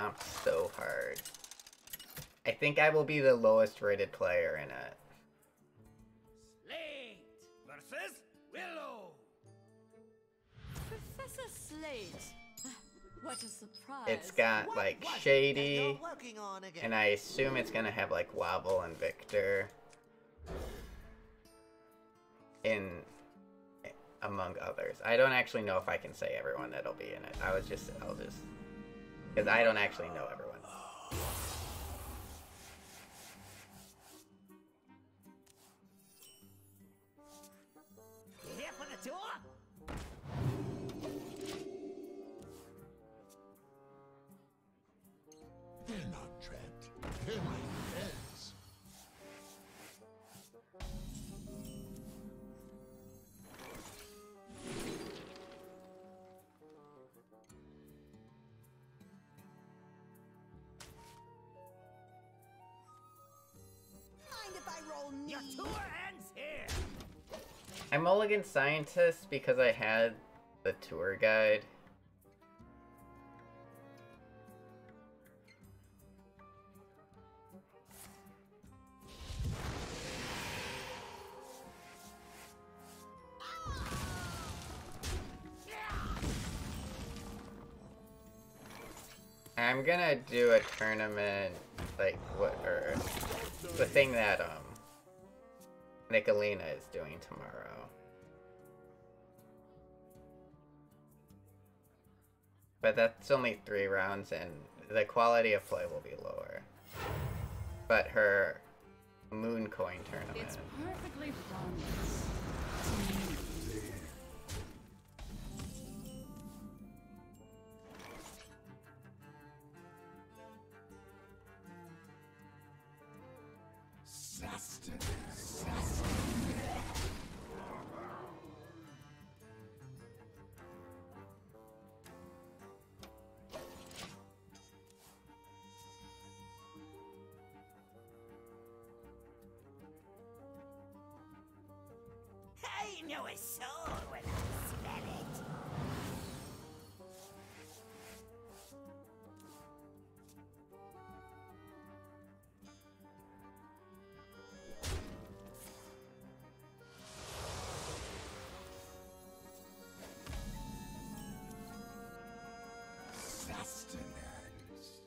comp so hard. I think I will be the lowest rated player in it. Slate versus Willow. Professor Slate. What a surprise. It's got like Shady, and I assume it's gonna have like Wobble and Victor in among others. I don't actually know if I can say everyone that'll be in it. I'll just because I don't actually know everyone. Here for the tour? They're not trapped. They're my friends. Mind if I roll me? Your tour ends here. I'm Mulligan Scientist because I had the tour guide. I'm gonna do a tournament, like, or the thing that, Nicolina is doing tomorrow. But that's only 3 rounds, and the quality of play will be lower. But her Moon Coin tournament. It's perfectly harmless. I know a soul when I smell it. Sustenance.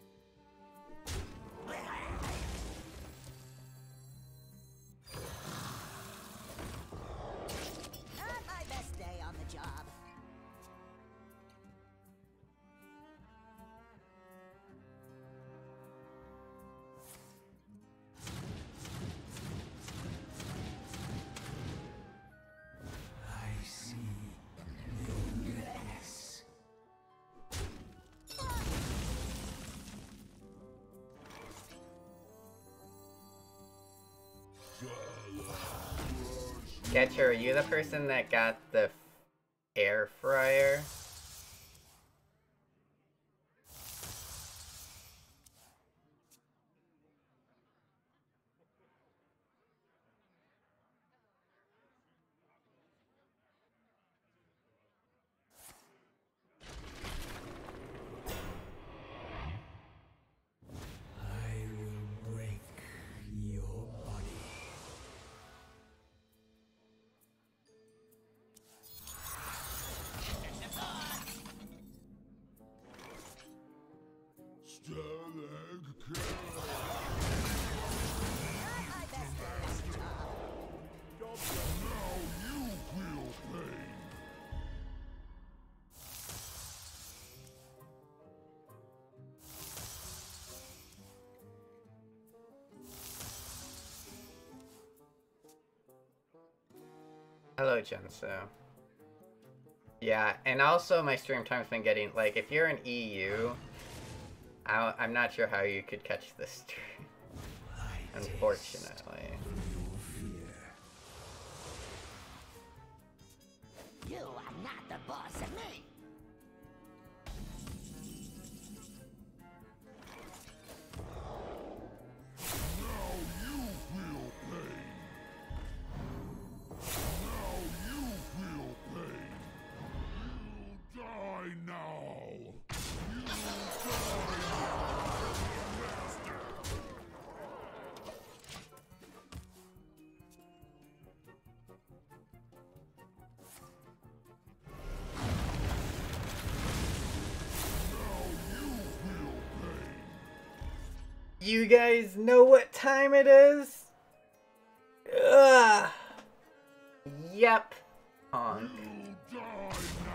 Not my best day on the job. I see your weakness. Getcher, are you the person that got the air fryer? I will break your body. Not my best day on the job. Now you feel pain. Hello, Jensu. Yeah, and also my stream time's been getting, like, if you're in EU, I'm not sure how you could catch this stream, unfortunately. You are not the boss of me. Now you feel pain. Now you feel pain. You die now. You die now. You guys know what time it is? Ugh. Yep. Tonk. You die now.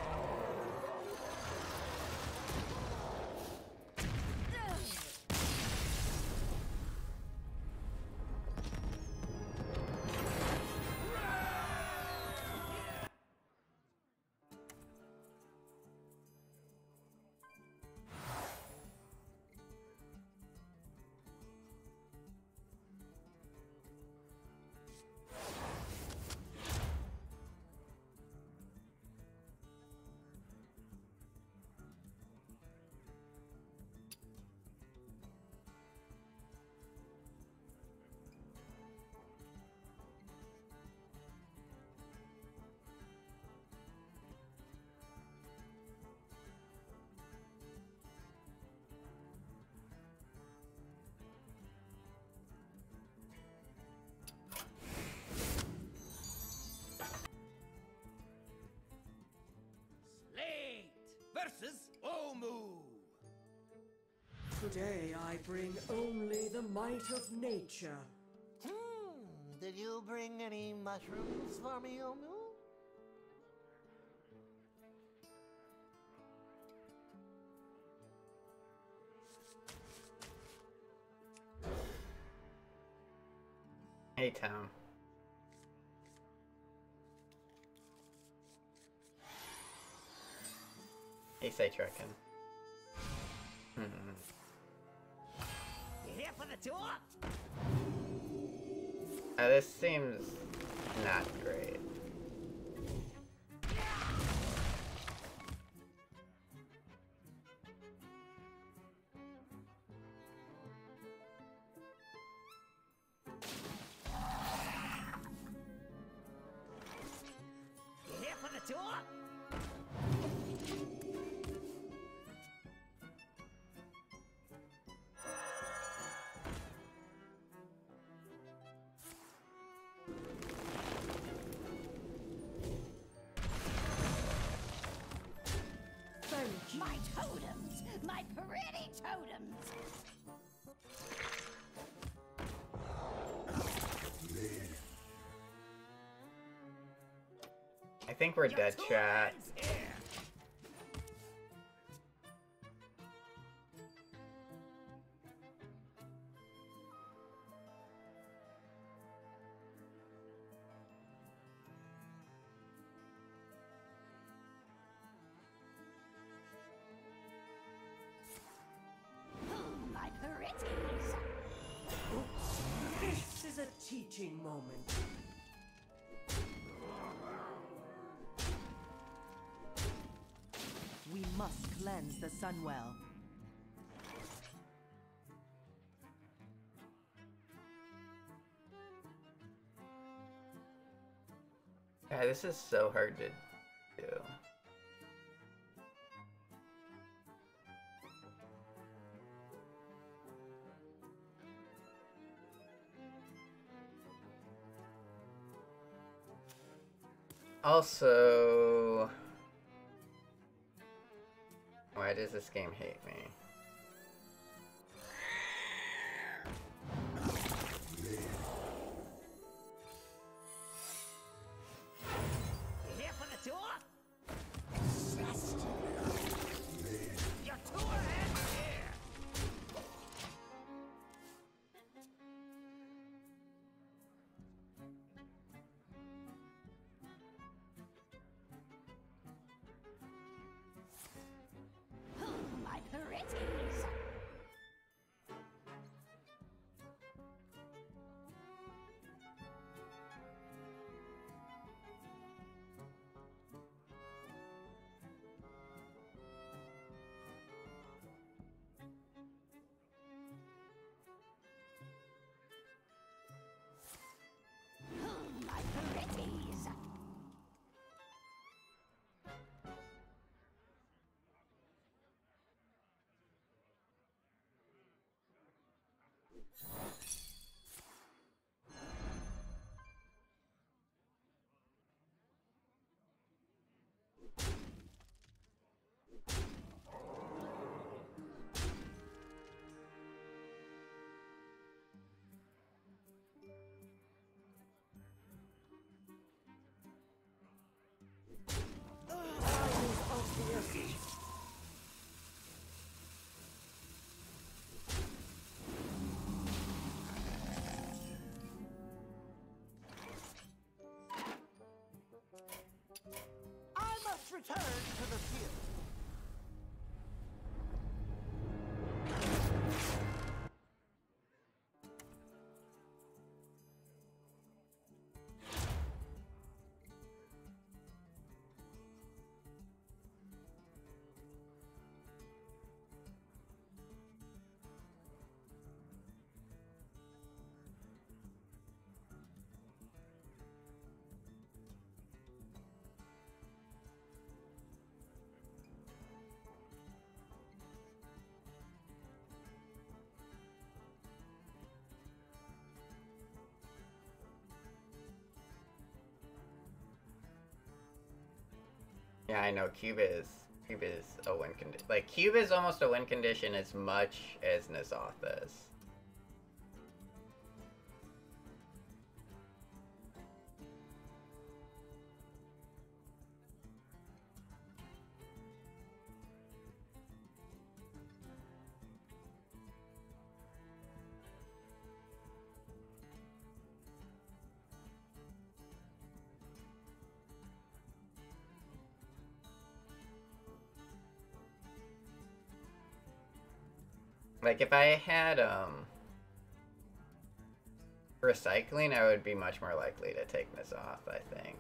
Slate versus Omu. Today I bring only the might of nature. Did you bring any mushrooms for me, Omu? Hey, Tom. Hey, say truckin'. You here for the tour? This seems not great. You here for the tour? Thank you. My totems! My pretty totems! I think we're dead, Tour chat. ends here. Oh, my pretties! This is a teaching moment. We must cleanse the Sunwell. Yeah, this is so hard to do. Also, why does this game hate me? You here for the tour? Your tour ends here. Oh, my pretties! Oh, my pretties! Yeah, I know Cube is a win condition. Like Cube is almost a win condition as much as N'Zoth is. Like if I had recycling, I would be much more likely to take N'Zoth, I think.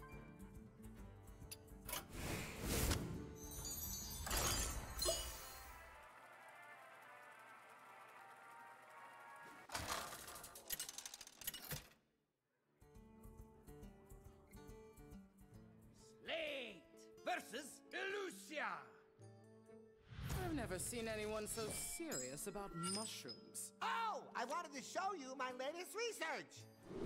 Slate versus Elusia. I've never seen anyone so serious about mushrooms. Oh, I wanted to show you my latest research.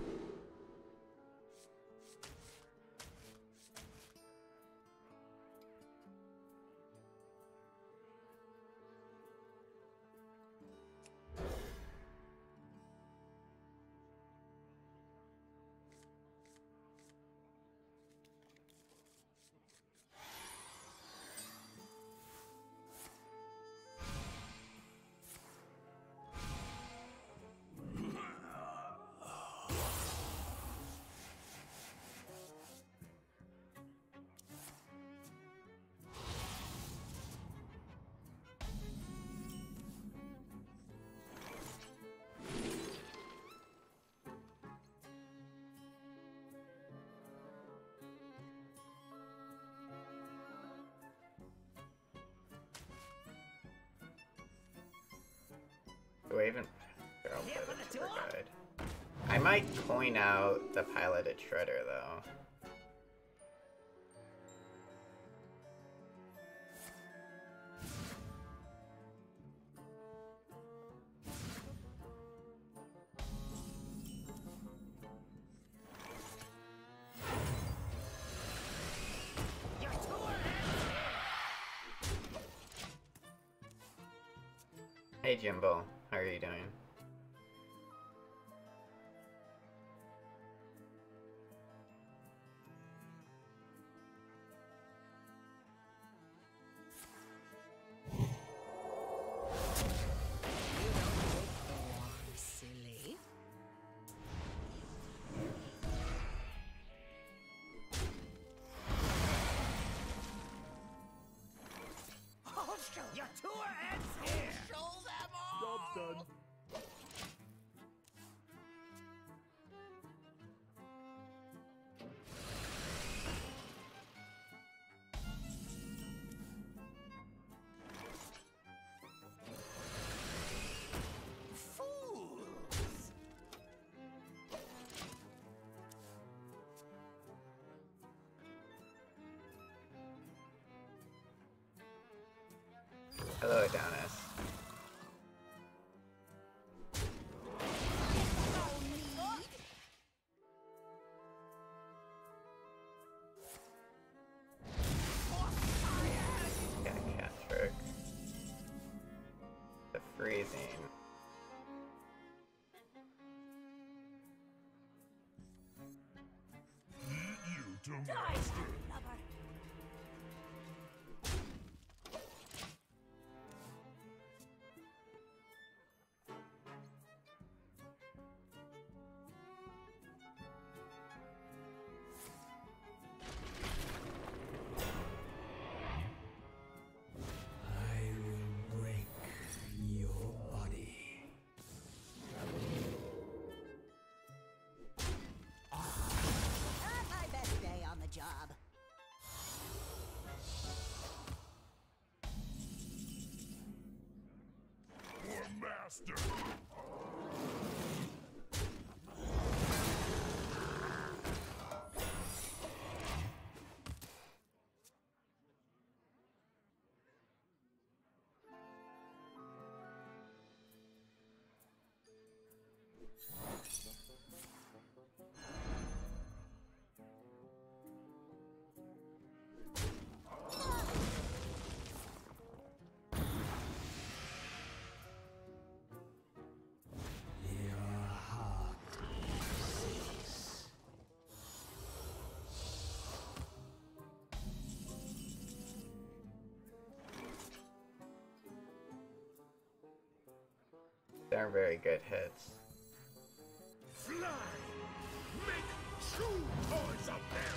Do I even... Here, I'll put a tour guide. I might coin out the piloted shredder, though. Hey Jimbo, how are you doing? Silly. Oh, your tour ends here. Show them all. Job's done. Fools. Hello, Adonis. Got cat trick. The freezing. Need you to master. I will break your body. Not my best day on the job. For master. aren't very good hits. Fly! Make true toys of them!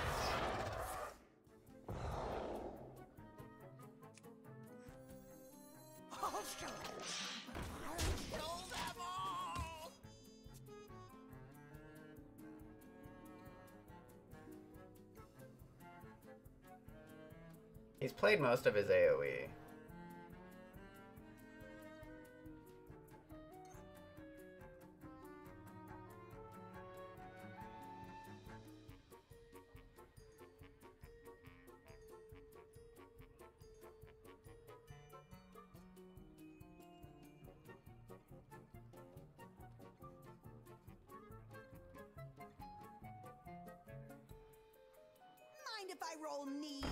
I'll show them. I'll show them all. He's played most of his AoE. Mind if I roll need?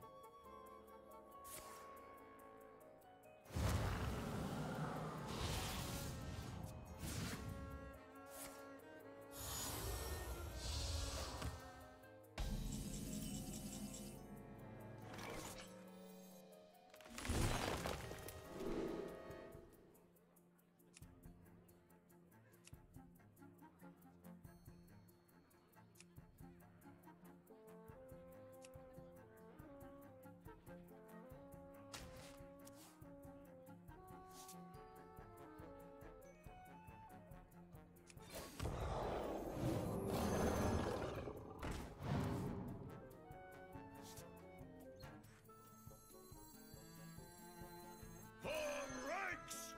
For ranks!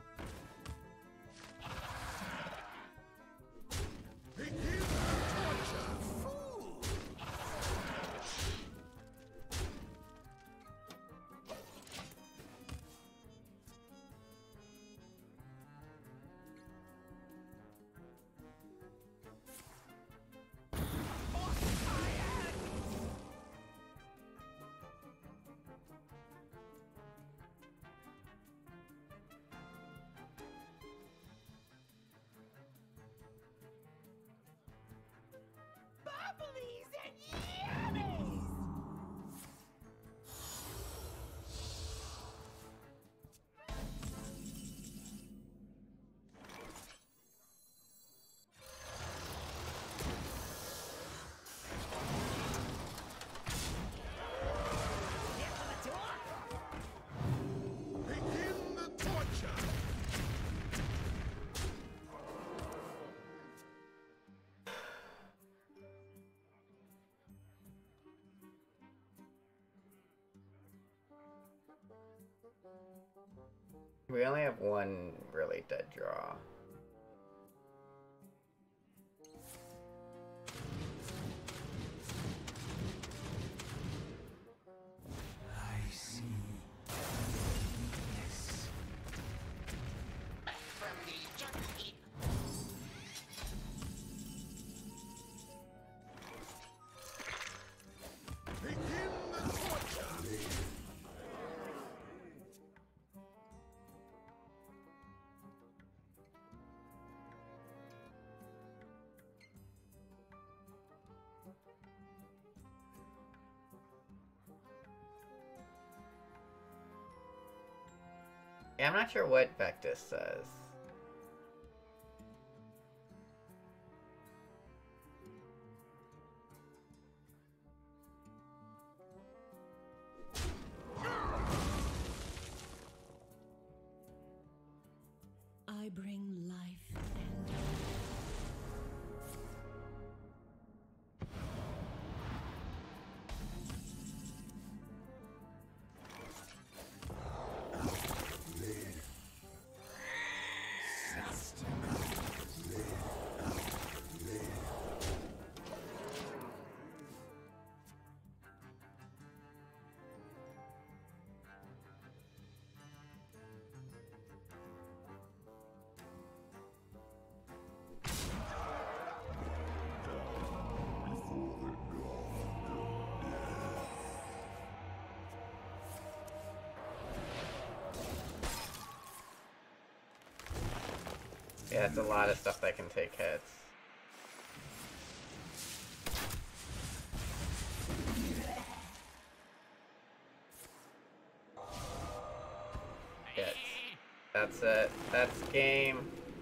Begin the torture! Fool! Bubblies and yummies! Begin the torture! We only have one really dead draw. I see. Yes. From the junkie. Begin the torture! Yeah, I'm not sure what Vectis says. I bring life and Yeah, it's a lot of stuff that can take hits. Hits. That's it. That's game.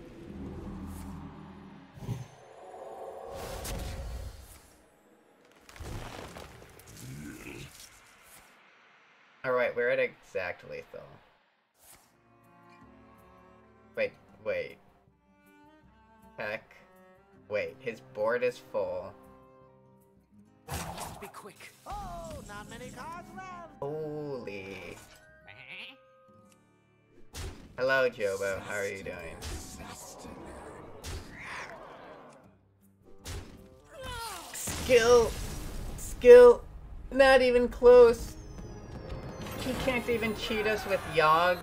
exact lethal. Wait. Heck. Wait, his board is full. Be quick. Oh, not many cards left. Holy. Hello, Jobo. How are you doing? Skill. Not even close. He can't even cheat us with Yogg.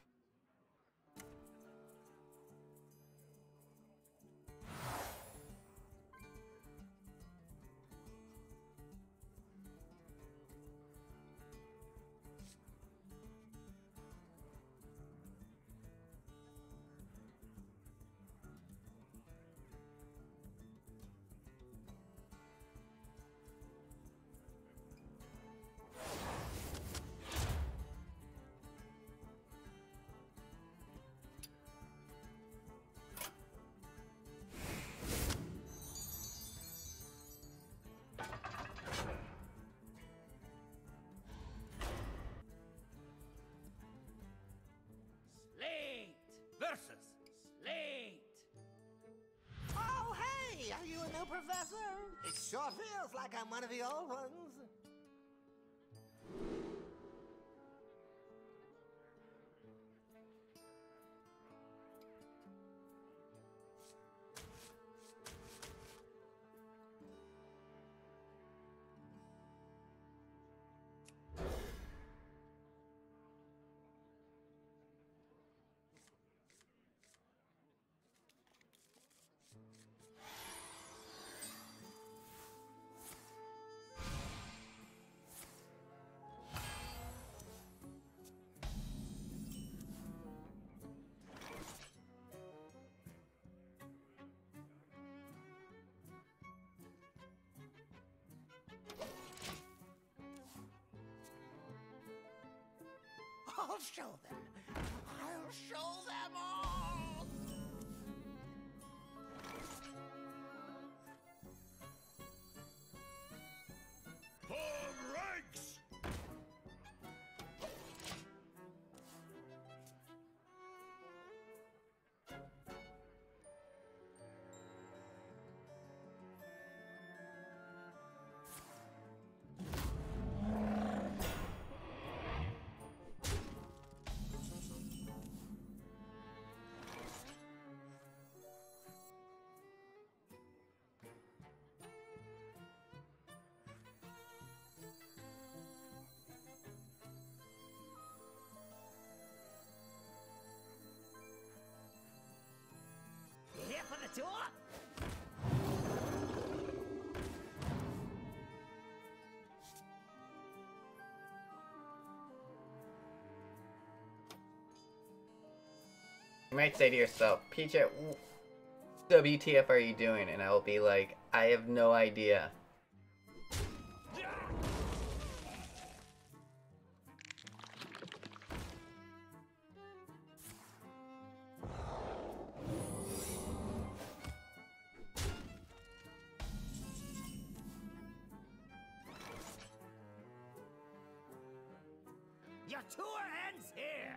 Slate versus Slate. Oh, hey, are you a new professor? It sure feels like I'm one of the old ones. I'll show them. I'll show them all. Form ranks! Here for the tour? You might say to yourself, PJ, WTF are you doing? And I will be like, I have no idea. Your tour ends here.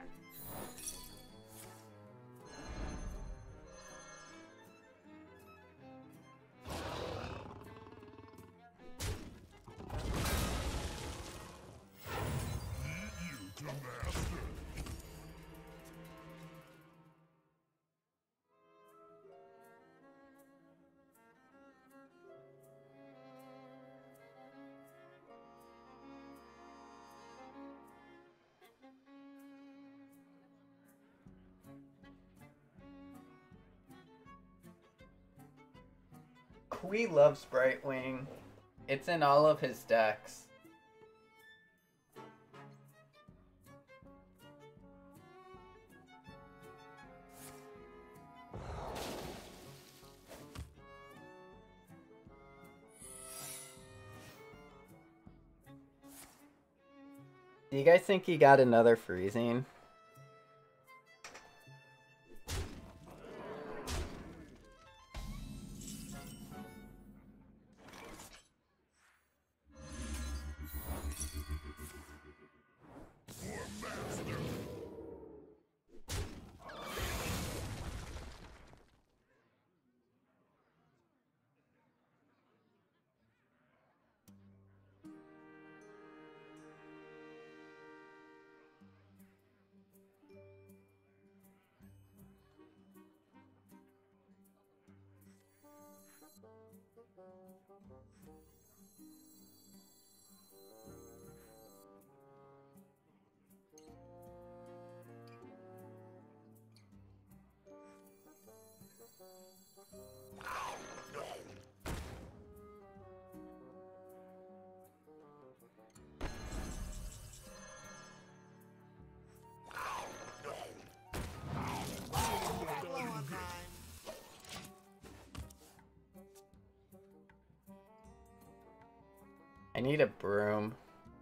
You to master. We love Sprite Wing. It's in all of his decks. Do you guys think he got another freezing? For master. I need a broom.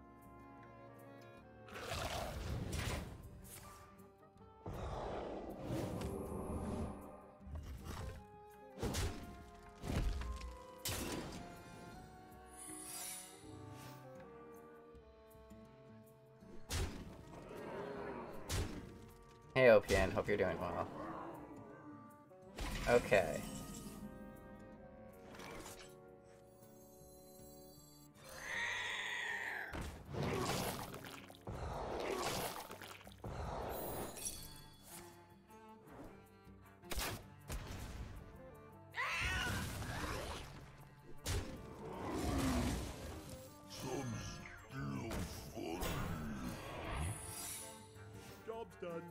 Hey OPN, hope you're doing well. Okay. Job's done.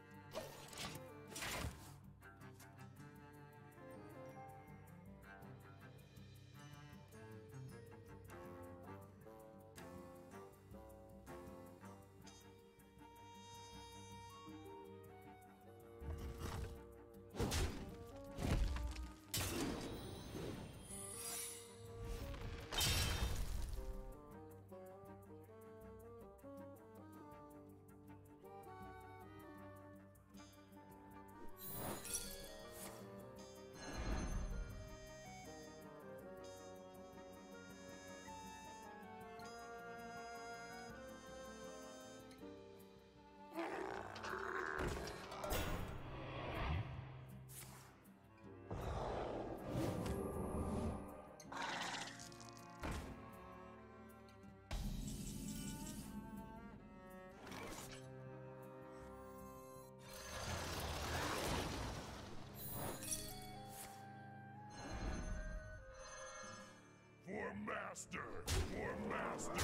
For master! For master!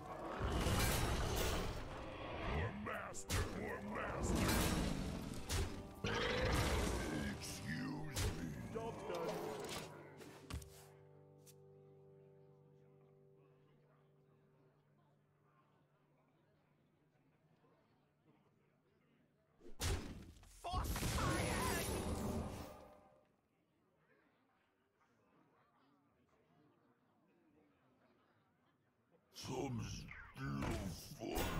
For master! For master! Excuse me. Job's done. Some still fun.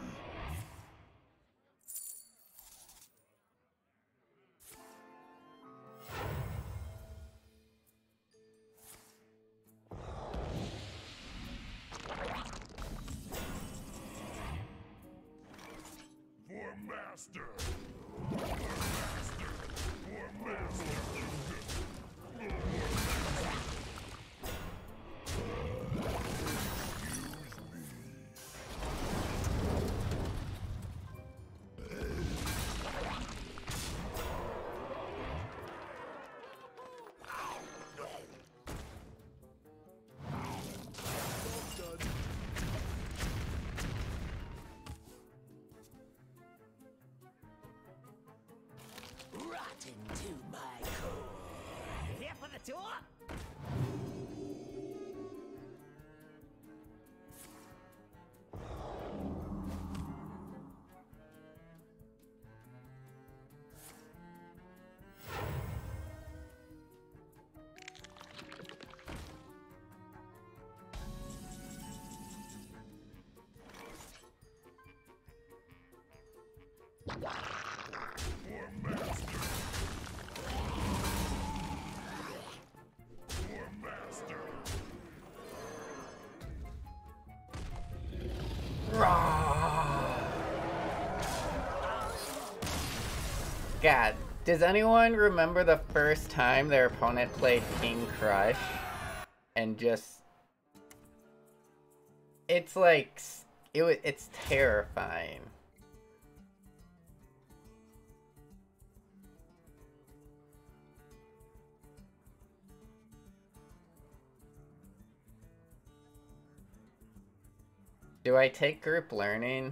For master! For master! For master! Rotten to my core. Here for the tour? God, does anyone remember the first time their opponent played King Crush? And just... It's like... It's terrifying. Do I take group learning?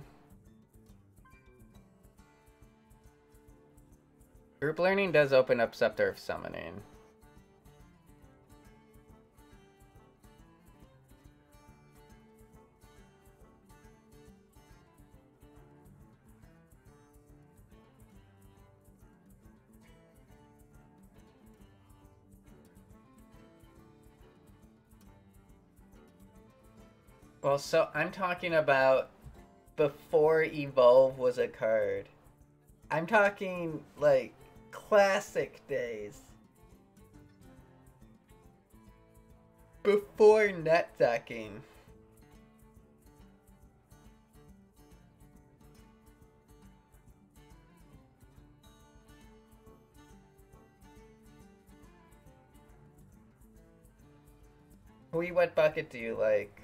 Group learning does open up Scepter of Summoning. Well, so I'm talking about before Evolve was a card. I'm talking, like, classic days. Before net decking. What bucket do you like?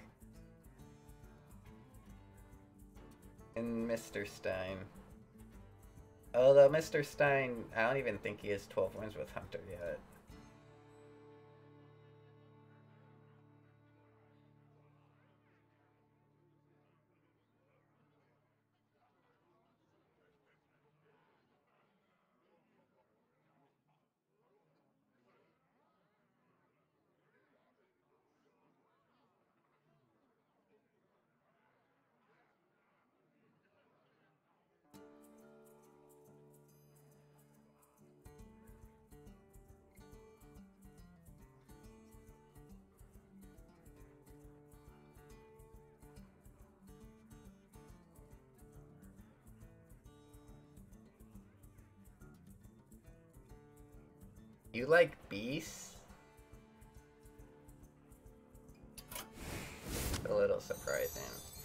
In Mr. Stein. Although Mr. Stein, I don't even think he has 12 wins with Hunter yet. You like beasts? A little surprising.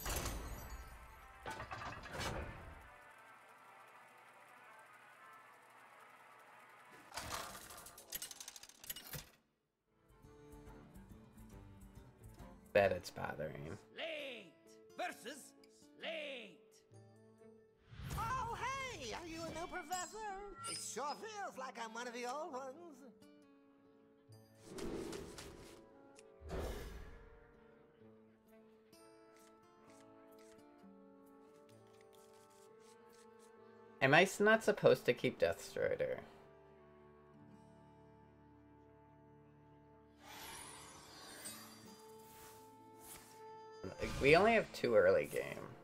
That it's bothering. Slate versus Slate. Oh, hey, are you a new professor? It sure feels like I'm one of the old ones. Am I not supposed to keep Death Strider? We only have 2 early game.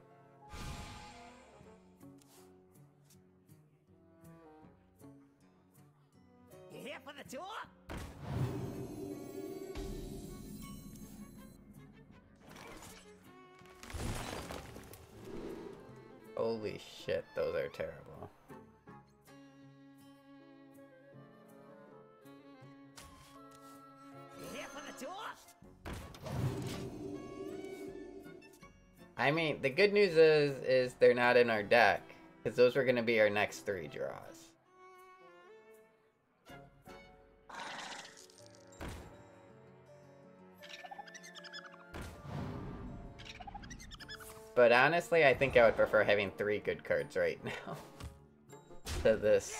You here for the tour? Holy shit, those are terrible. You here for the tour? I mean, the good news is they're not in our deck, because those were going to be our next 3 draws. But honestly, I think I would prefer having 3 good cards right now to this.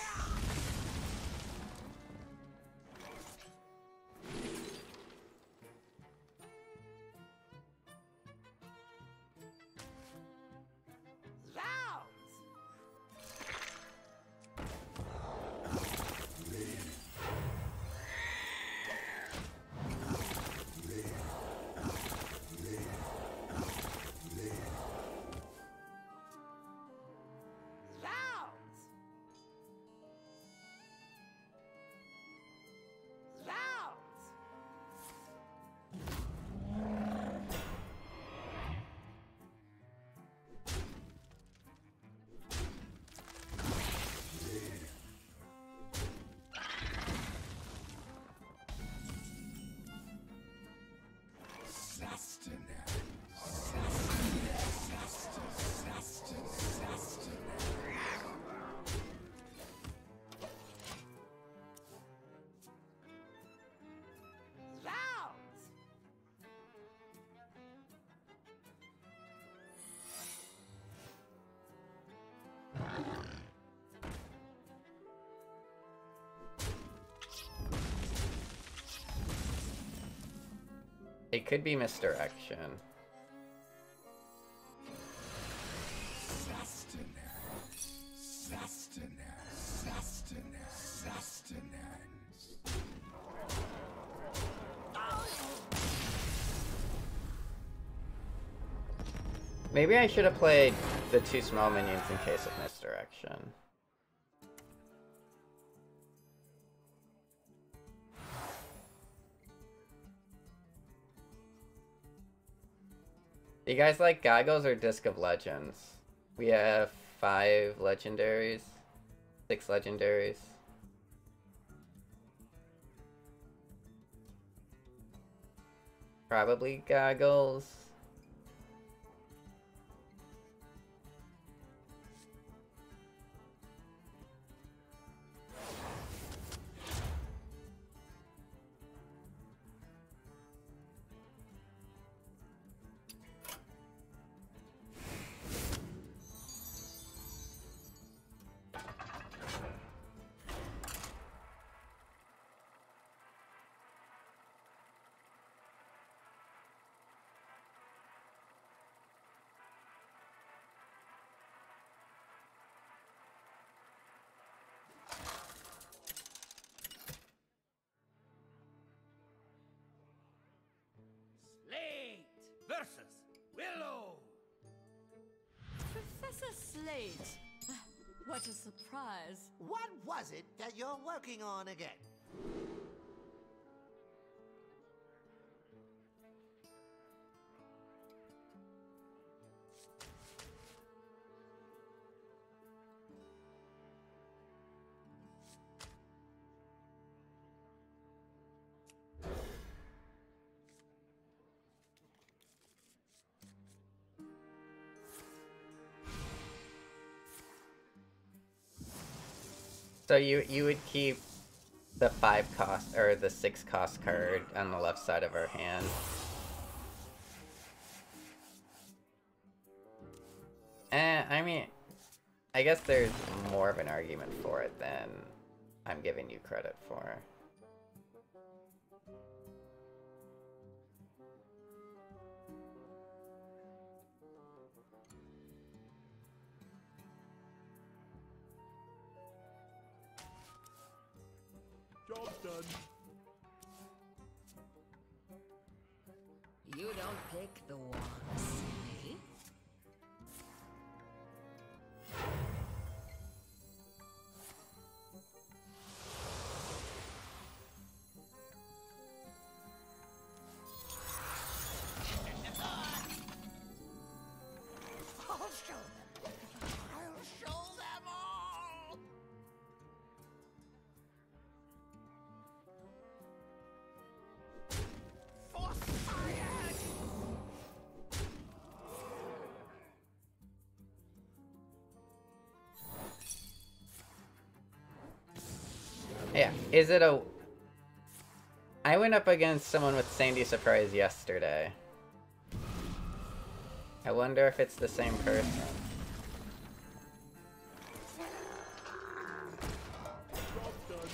It could be misdirection. Maybe I should have played the 2 small minions in case of misdirection. Do you guys like Goggles or Disc of Legends? We have 5 legendaries. 6 legendaries. Probably Goggles. Slate versus Willow. Professor Slate. What a surprise. What was it that you're working on again? So you would keep the 5 cost or the 6 cost card on the left side of our hand. I mean, I guess there's more of an argument for it than I'm giving you credit for. Job's done. You don't pick the ones, silly. I'll show them. I'll show them all. For science! Yeah, is it a... I went up against someone with Sandy Surprise yesterday. I wonder if it's the same person. Job's done.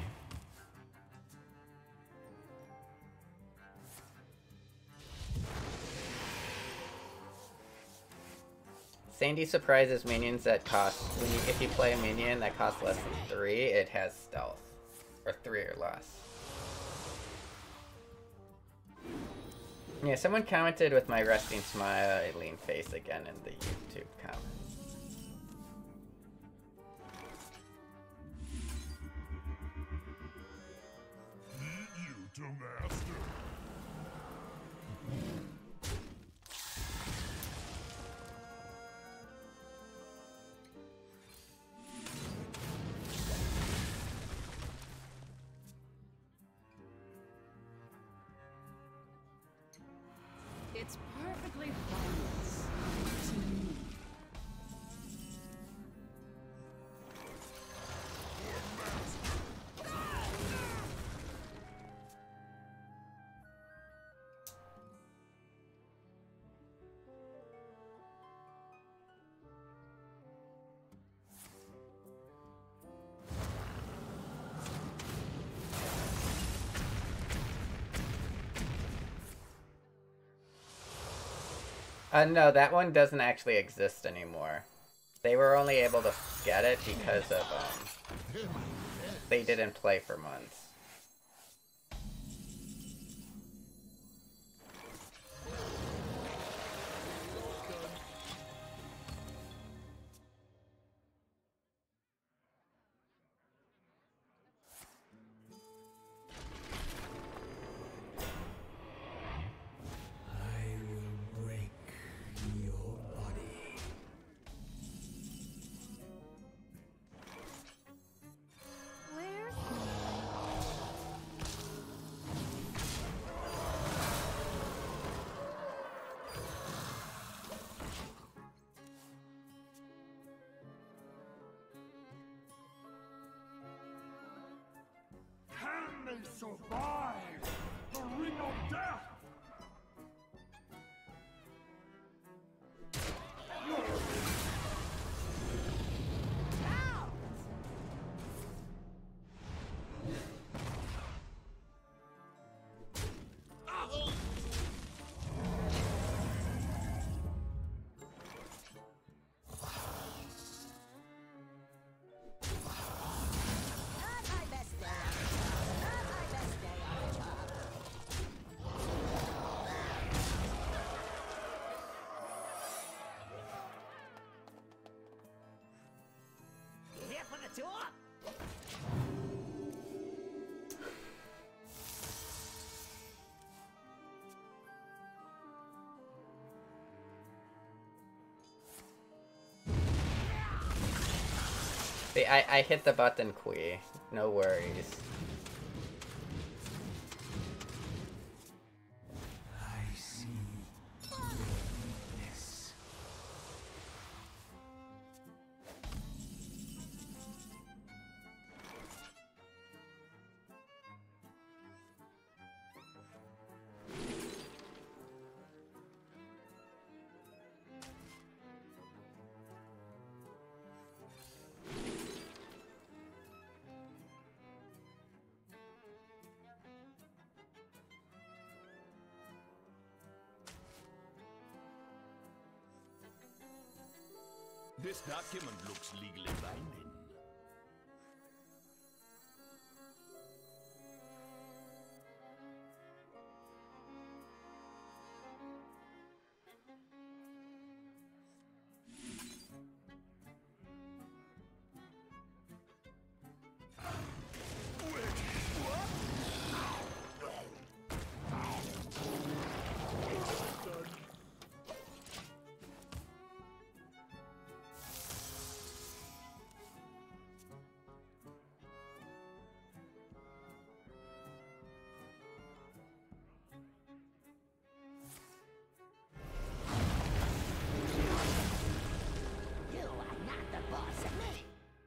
Sandy Surprises minions that cost... if you play a minion that costs less than 3, it has stealth. Or 3 or less. Yeah, someone commented with my resting smile, a lean face again in the YouTube comments. Lead you to master. It's perfectly harmless to me. No, that one doesn't actually exist anymore. They were only able to get it because of, they didn't play for months. I will break you up. See, I hit the button, Quee. No worries. I see weakness. This document looks legally binding. You are not the boss of me.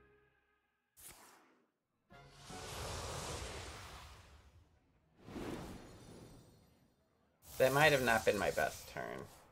That might have not been my best turn.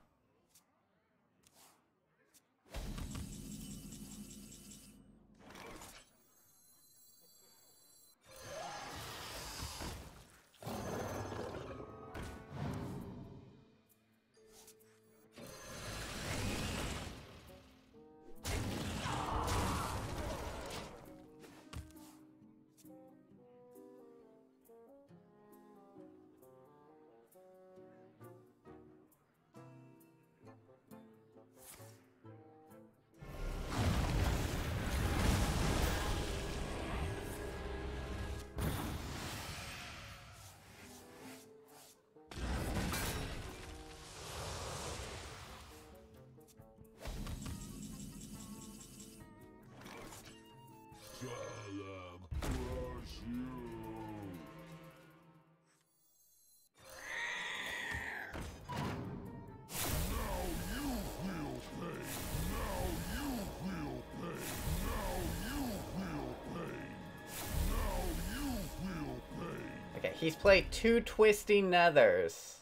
Okay, he's played 2 Twisty Nethers.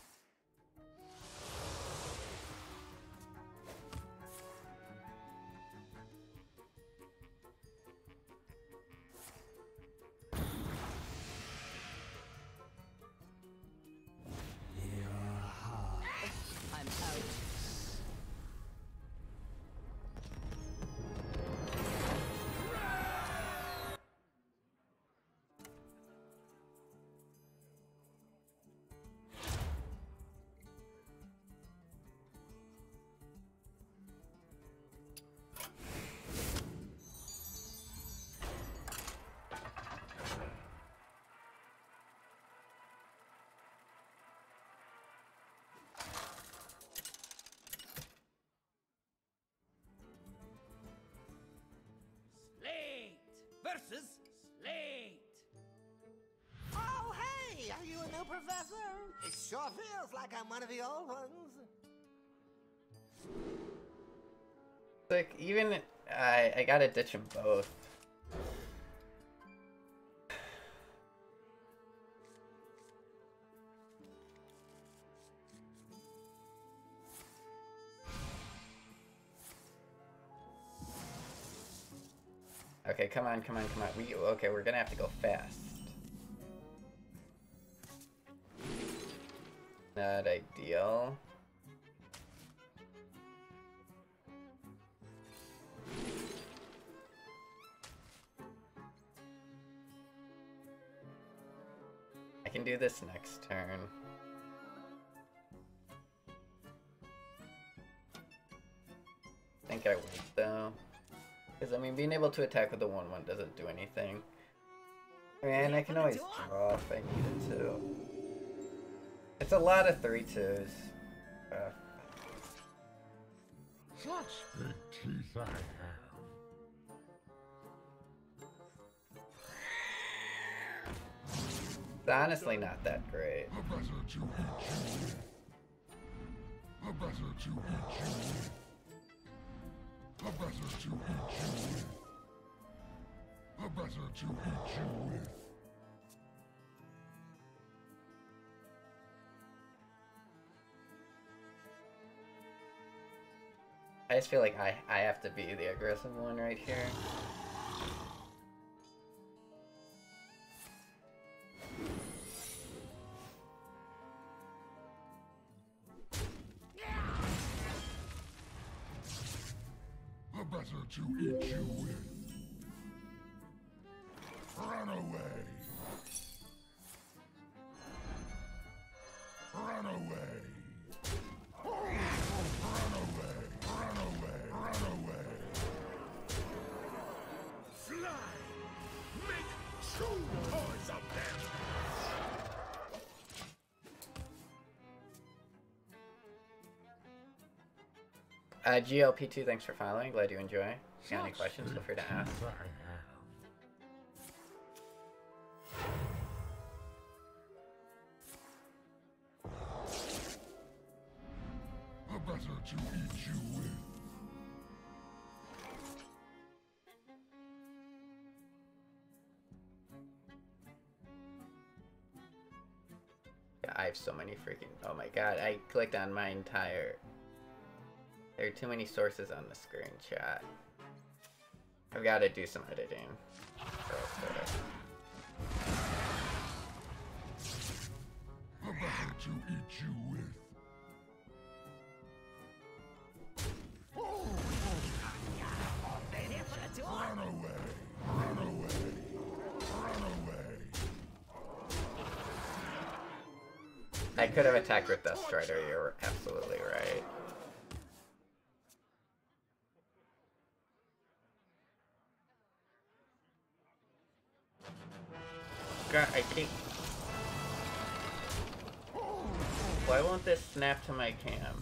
I'm out. Slate versus Slate. Oh, hey, are you a new professor? It sure feels like I'm one of the old ones. Like, even I gotta ditch them both. Okay, come on, come on, come on. Okay, we're gonna have to go fast. Not ideal. I can do this next turn. I think I would though. Because, I mean, being able to attack with the 1/1 doesn't do anything. And I can always draw if I needed to. It's a lot of 3/2s. Such big teeth I have. It's honestly not that great. The better to eat you with. The better to eat you with. The better to eat you with. The better to eat you with. I just feel like I have to be the aggressive one right here. The better to eat you with. Run away. Run away. Run away. Run away. Run away. Fly. Make true toys of them. GLP2, thanks for following. Glad you enjoy. If you got any questions, feel free to ask. The better to eat you with. Yeah, I have so many freaking... Oh my god, I clicked on my entire... There are too many sources on the screen, chat. I've got to do some editing. The better to eat you with. Run away! Run away! Run away! I could have attacked with Death Strider, you're absolutely right. God, I keep... Why won't this snap to my cam?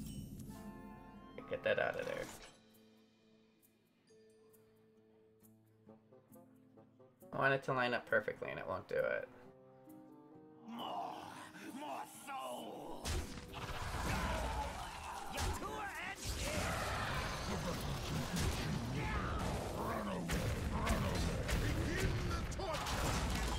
Get that out of there. I want it to line up perfectly and it won't do it. More souls! You're too anxious! Run away! Run away! Begin the torture!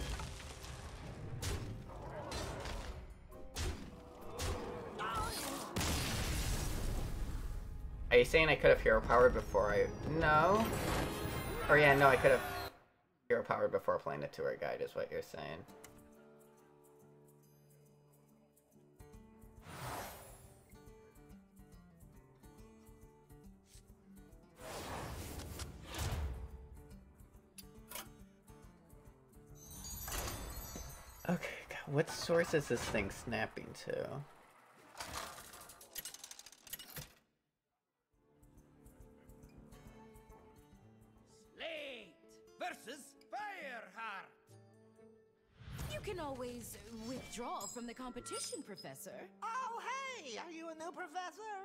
Are you saying I could have hero powered before I... No? Or yeah, no, I could have hero powered before playing the tour guide is what you're saying. Okay, God, what source is this thing snapping to? Slate versus Fireheart. You can always withdraw from the competition, Professor. Oh, hey! Are you a new professor?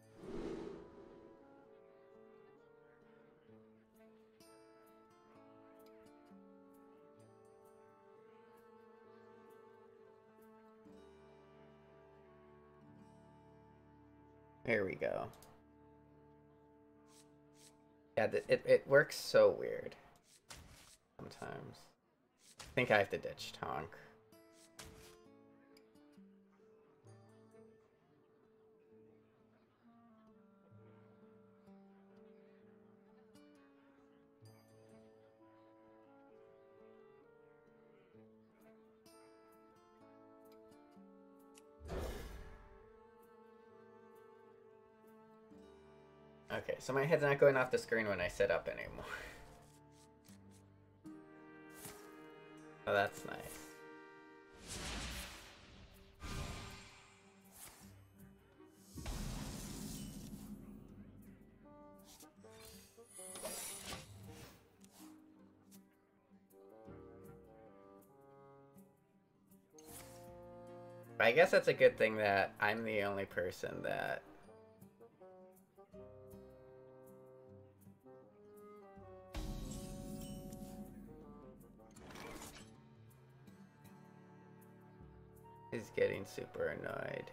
Here we go. Yeah, it works so weird. Sometimes. I think I have to ditch Tonk. Okay, so my head's not going off the screen when I sit up anymore. Oh, that's nice. But I guess that's a good thing that I'm the only person that... is getting super annoyed.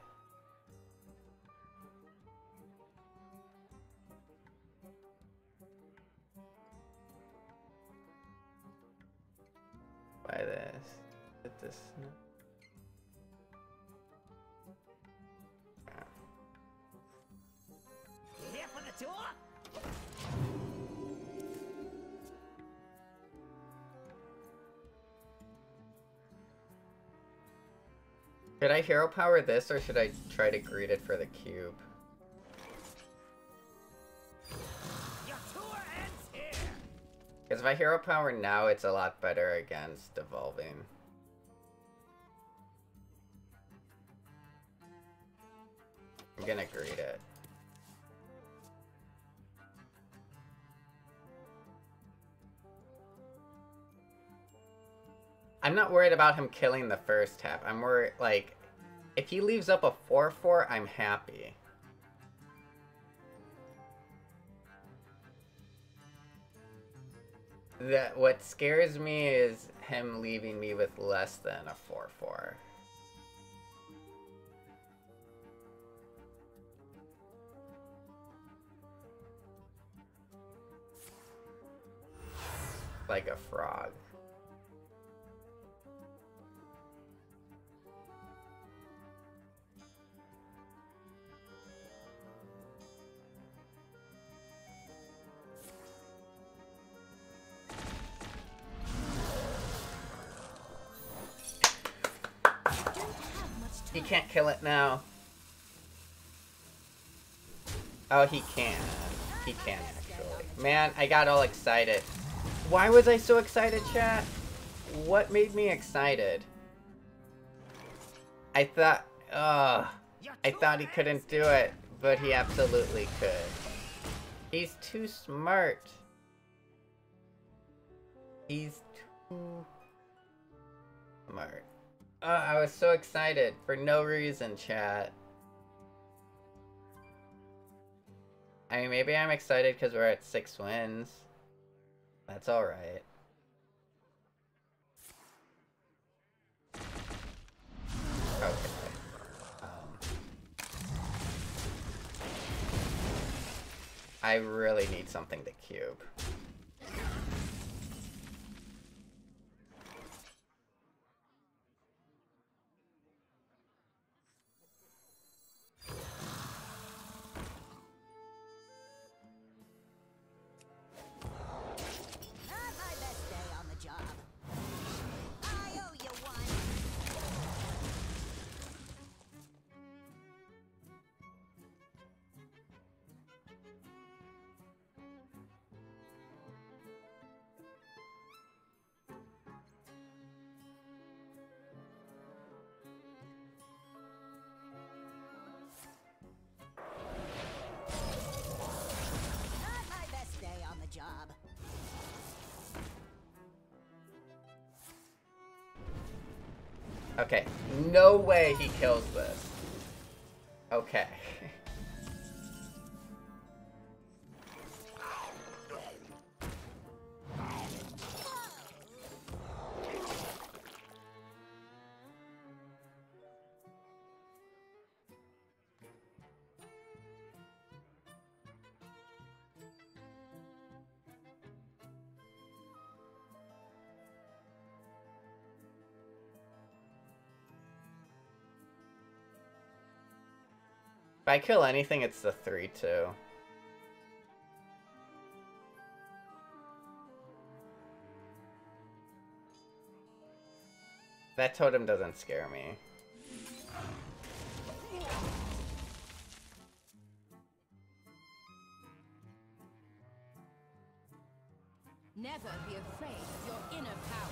By this. Get this. You here for the tour? Should I hero power this or should I try to greet it for the cube? Your tour ends here. Because if I hero power now, it's a lot better against evolving. I'm gonna greet it. I'm not worried about him killing the first tap. I'm worried, like, if he leaves up a 4/4, I'm happy. What scares me is him leaving me with less than a 4/4. Like a frog. He can't kill it now. Oh, he can. He can, actually. Man, I got all excited. Why was I so excited, chat? What made me excited? I thought he couldn't do it, but he absolutely could. He's too smart. He's too smart. Oh, I was so excited for no reason, chat. I mean, maybe I'm excited because we're at 6 wins. That's alright. Okay. I really need something to cube. Not my best day on the job. I owe you one. Not my best day on the job. Okay, no way he kills this. Okay. If I kill anything, it's the 3/2. That totem doesn't scare me. Never be afraid of your inner power.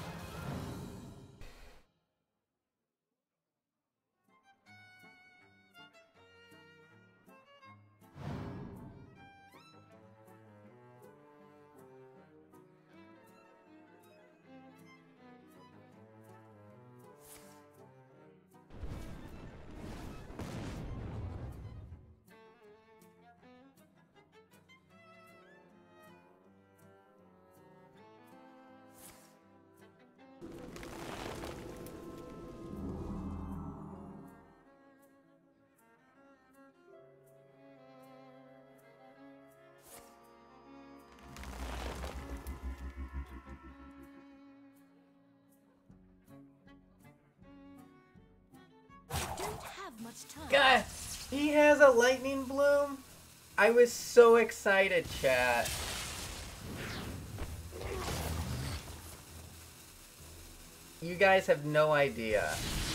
much time. God, he has a lightning bloom? I was so excited, chat. You guys have no idea.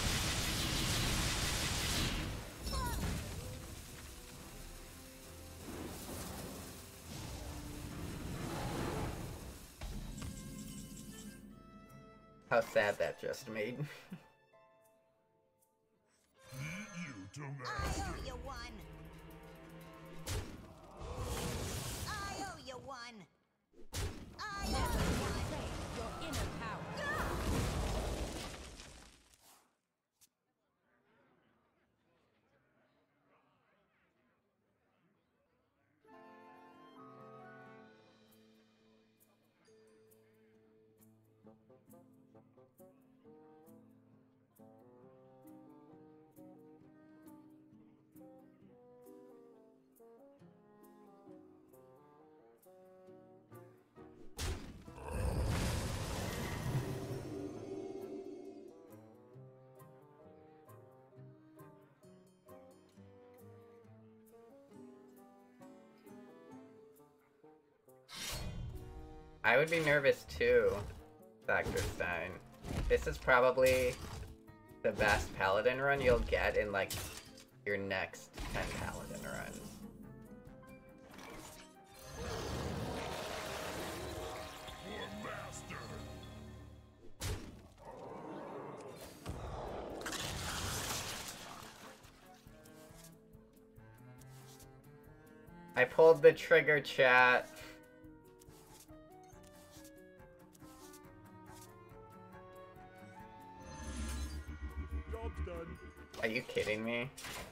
How sad that just made. You don't I owe you one. I owe you one. I owe you one. Your inner power. I would be nervous too, Dr. Stein. This is probably the best Paladin run you'll get in like your next 10 Paladin runs. I pulled the trigger, chat. Job's done. Are you kidding me?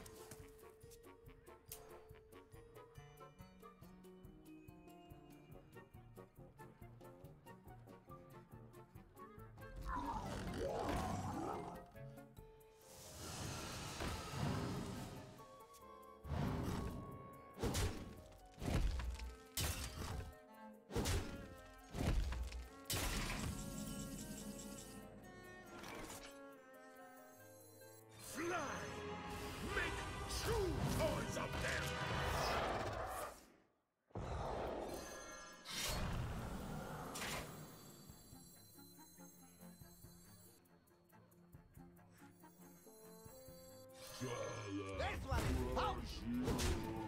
This one is potent.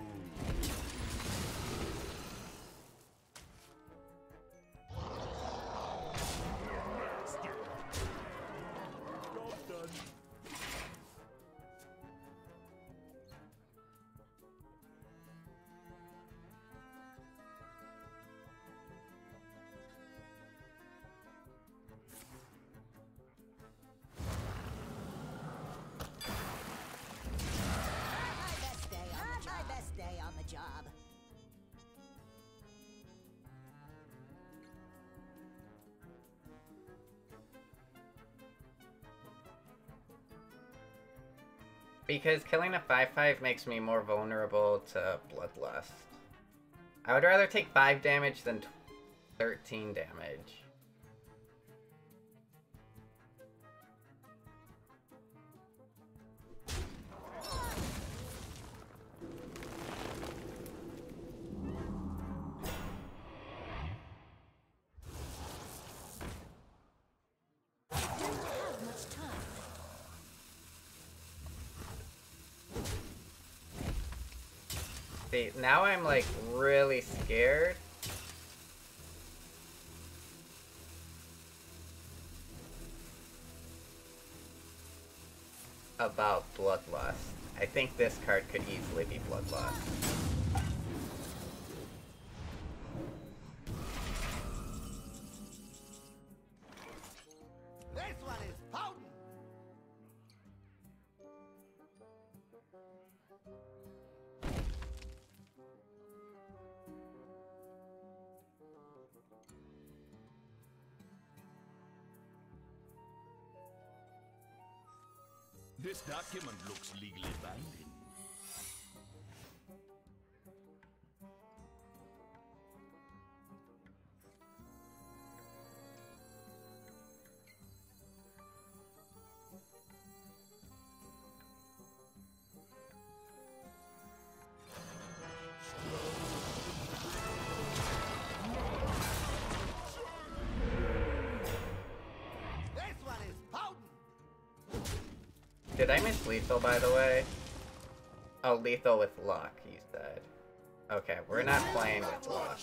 Job's done. Not my best day on the job. Because killing a 5/5 makes me more vulnerable to Bloodlust. I would rather take 5 damage than 13 damage. Don't have much time. See, now I'm like really scared. About Bloodlust. I think this card could easily be Bloodlust. This one is potent. This document looks legally binding. Did I miss lethal, by the way? Oh, lethal with luck, he said. Okay, we're not playing with luck.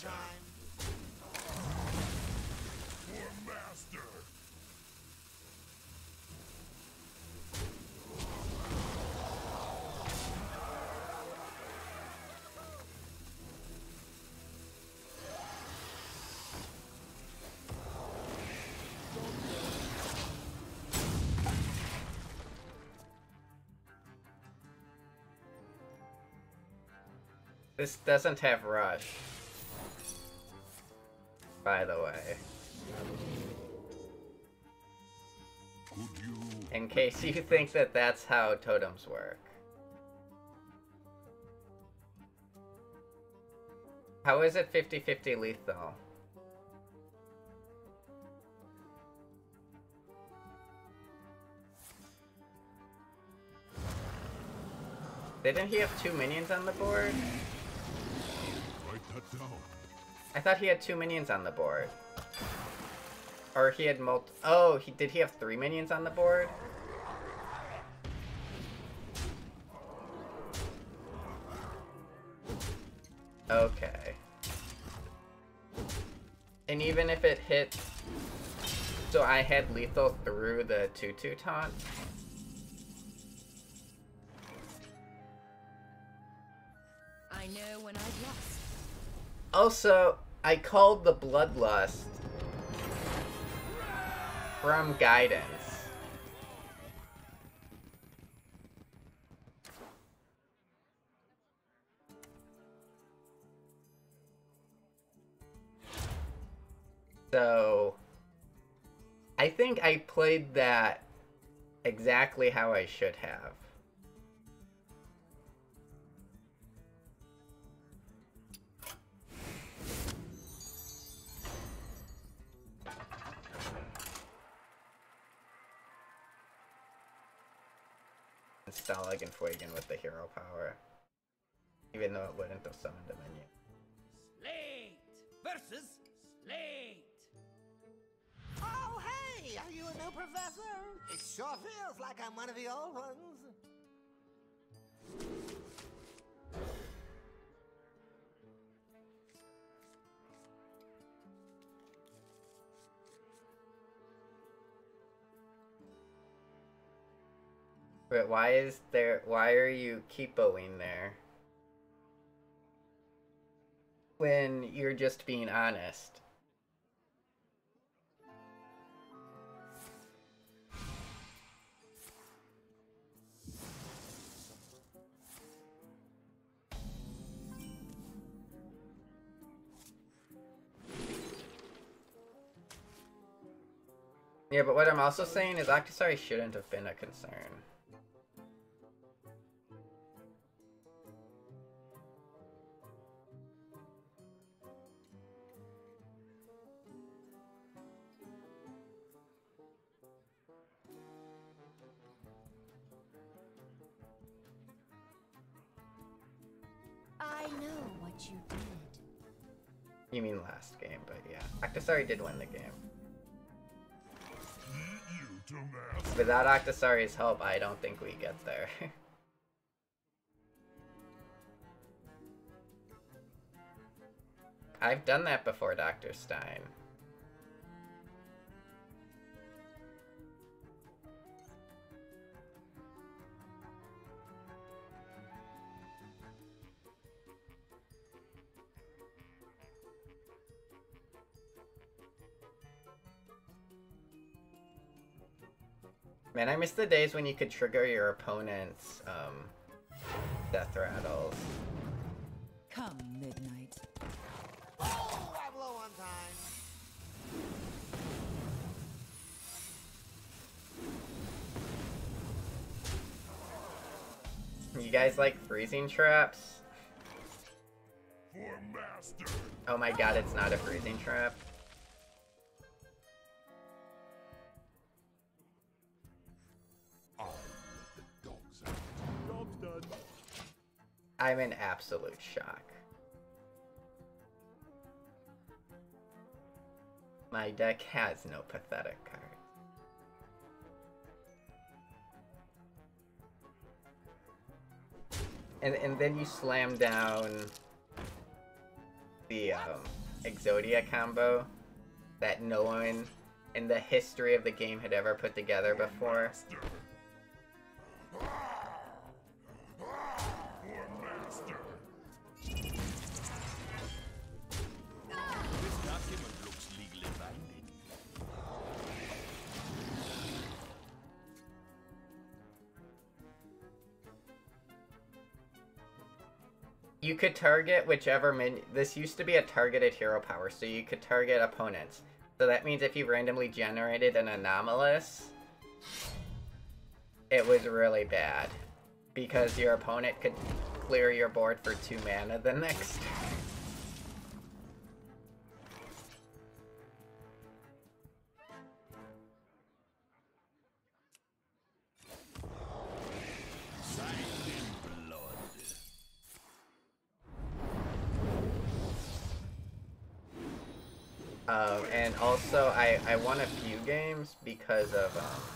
This doesn't have rush, by the way. In case you think that that's how totems work. How is it 50-50 lethal? Didn't he have 2 minions on the board? Write that down. I thought he had 2 minions on the board. Or he had oh, did he have 3 minions on the board? Okay. And even if it hit... So I had lethal through the 2-2 taunt? I know when I've lost. Also, I called the Bloodlust from Guidance. So, I think I played that exactly how I should have. Stalag and Fuegan with the hero power. Even though it wouldn't have summoned a minion. Slate versus Slate. Oh, hey! Are you a new professor? It sure feels like I'm one of the old ones. But why are you keepoing there? When you're just being honest. Yeah, but what I'm also saying is Octosari shouldn't have been a concern. I know what you did. You mean last game, but yeah. Octosari did win the game. Without Octosari's help, I don't think we get there. I've done that before, Dr. Stein. Man, I miss the days when you could trigger your opponent's death rattles. Come midnight. Oh, I'm low on time. You guys like freezing traps? For master. Oh my god, it's not a freezing trap. Job's done. I'm in absolute shock. My deck has no pathetic cards. And then you slam down the Exodia combo that no one in the history of the game had ever put together before. This document looks legally binding. You could target whichever minion. This used to be a targeted hero power, so you could target opponents. So that means if you randomly generated an anomalous, it was really bad. Because your opponent could clear your board for 2 mana the next turn. Signed in blood. And also, I won a few games because of,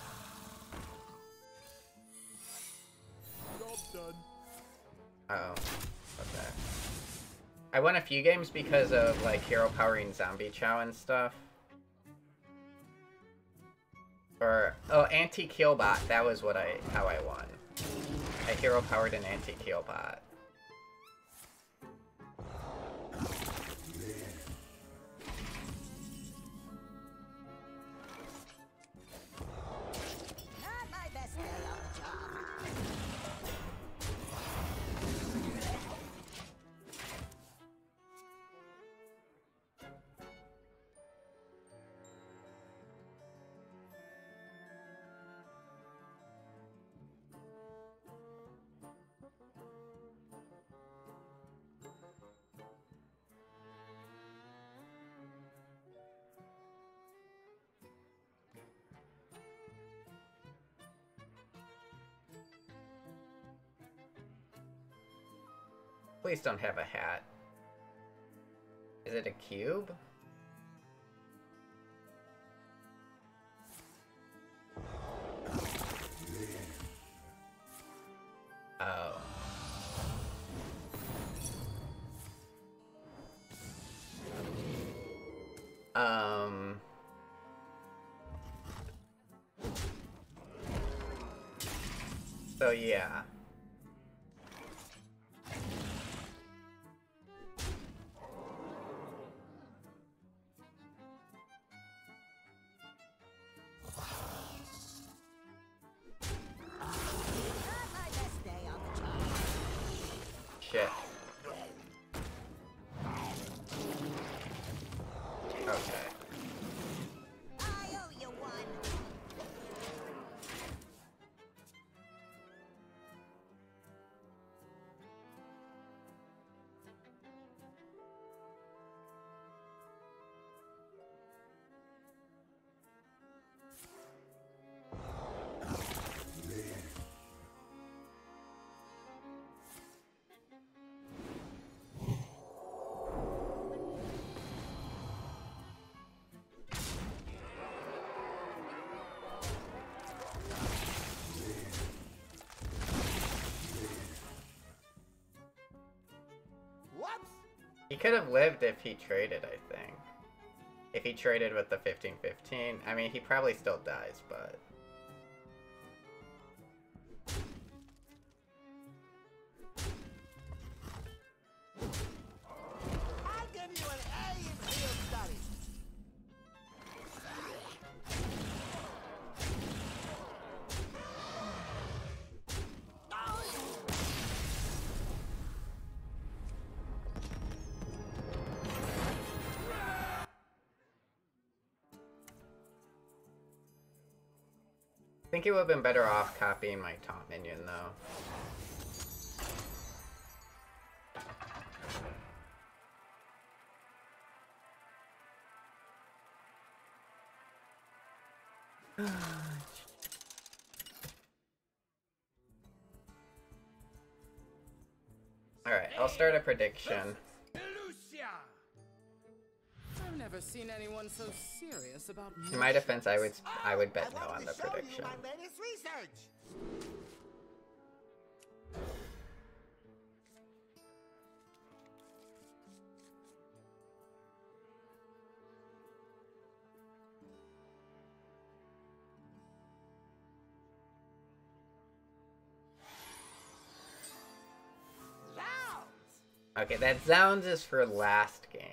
Job done. oh, okay. I won a few games because of, like, hero powering zombie chow and stuff. Or, oh, anti-kill bot, that was how I won. I hero powered an anti-kill bot. Not my best day on the job. Please don't have a hat. Is it a cube? Oh. So yeah. Not my best day on the job. Shit. Okay. I owe you one. Whoops! He could have lived if he traded, I think. If he traded with the 15-15. I mean, he probably still dies, but... I'll give you an A in field studies. I think he would have been better off copying my Tonk minion, though. Alright, I'll start a prediction. Lucia! I've never seen anyone so serious about In my defense, I would bet I no wanted on the to show prediction. you my latest research. Okay, that Zounds is for last game.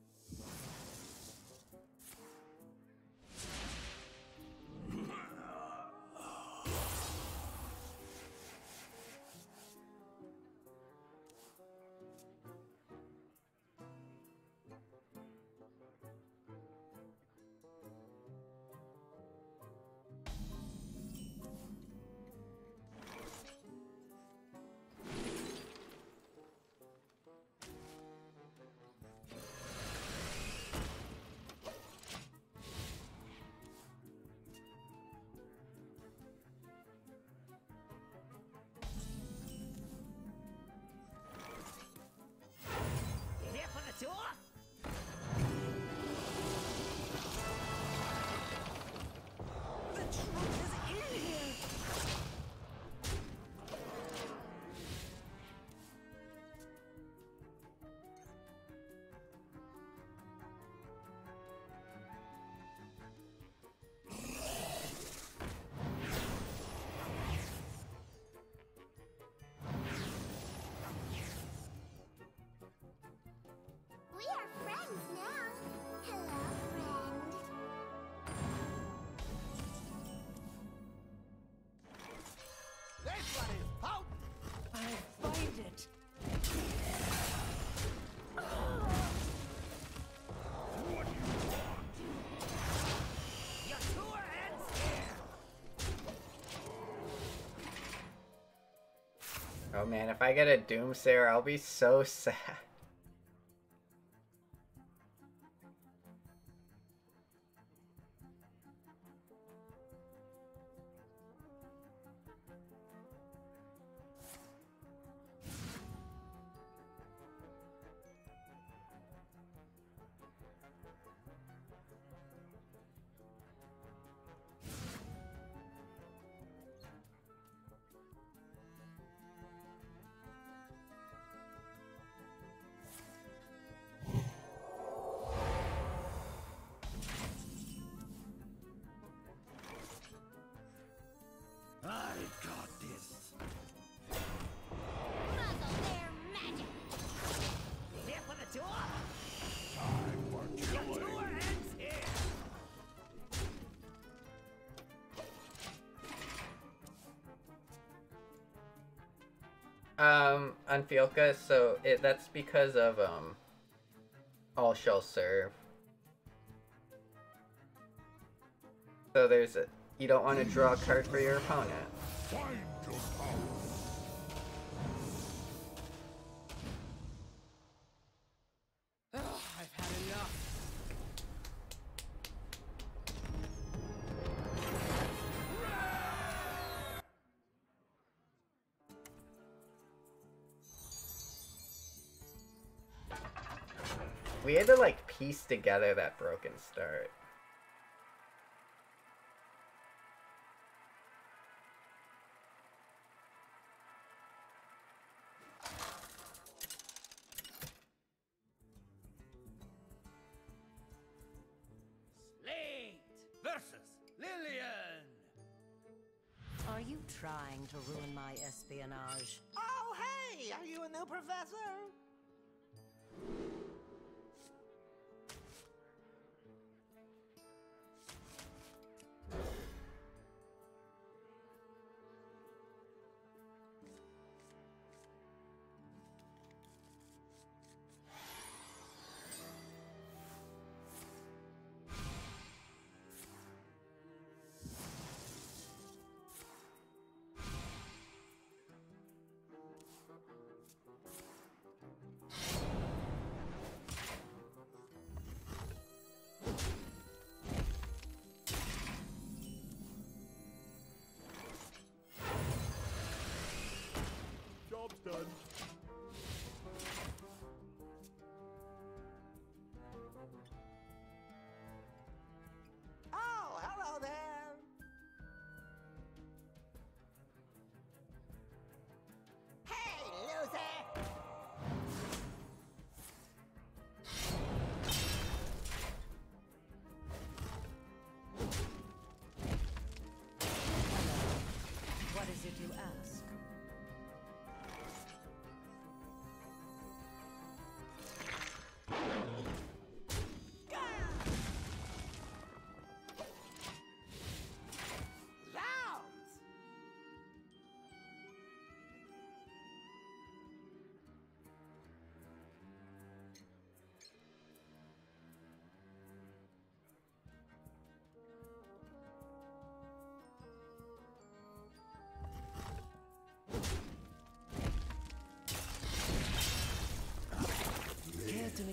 You here for the tour? The truth is in here. We are friends now. Hello, friend. This one is potent. I find it. Your tour ends here. Oh man, if I get a Doomsayer, I'll be so sad. I got this. Muzzle their magic. You here for the tour? Your tour ends here. Unfielka, so that's because of, all shall serve. So there's a, you don't want to draw a card for your opponent. Find your power. Ugh, I've had enough. We had to, like, piece together that broken start. Slate versus Lillian. Are you trying to ruin my espionage? Oh, hey! Are you a new professor?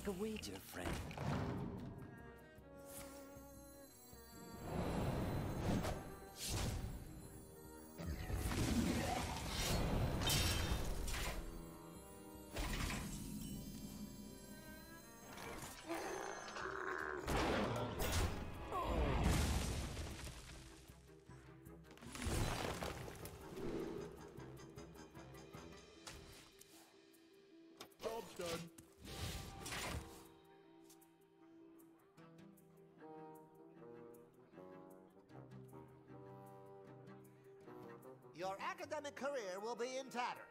take a wager, friend? Job's done. Your academic career will be in tatters.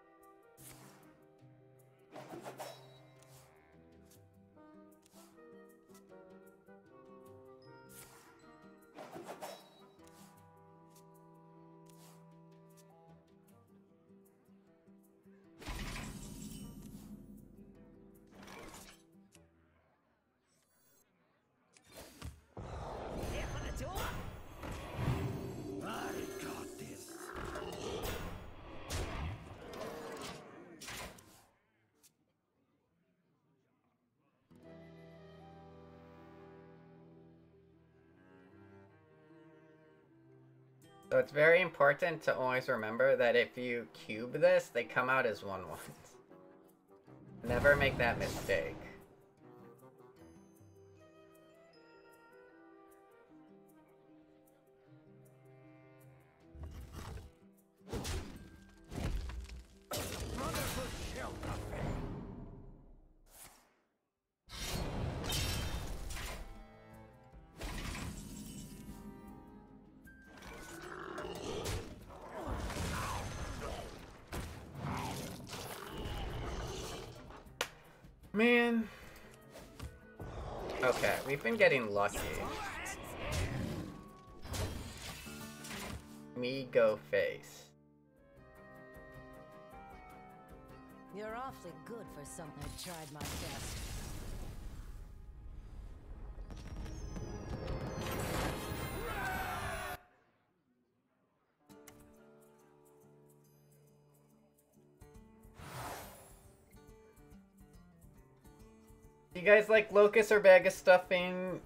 Here for the door. I got this. So it's very important to always remember that if you cube this, they come out as 1/1s. Never make that mistake. Man. Okay, we've been getting lucky. Me go face. You're awfully good for something I tried my best. You guys like locust or bag of stuffing?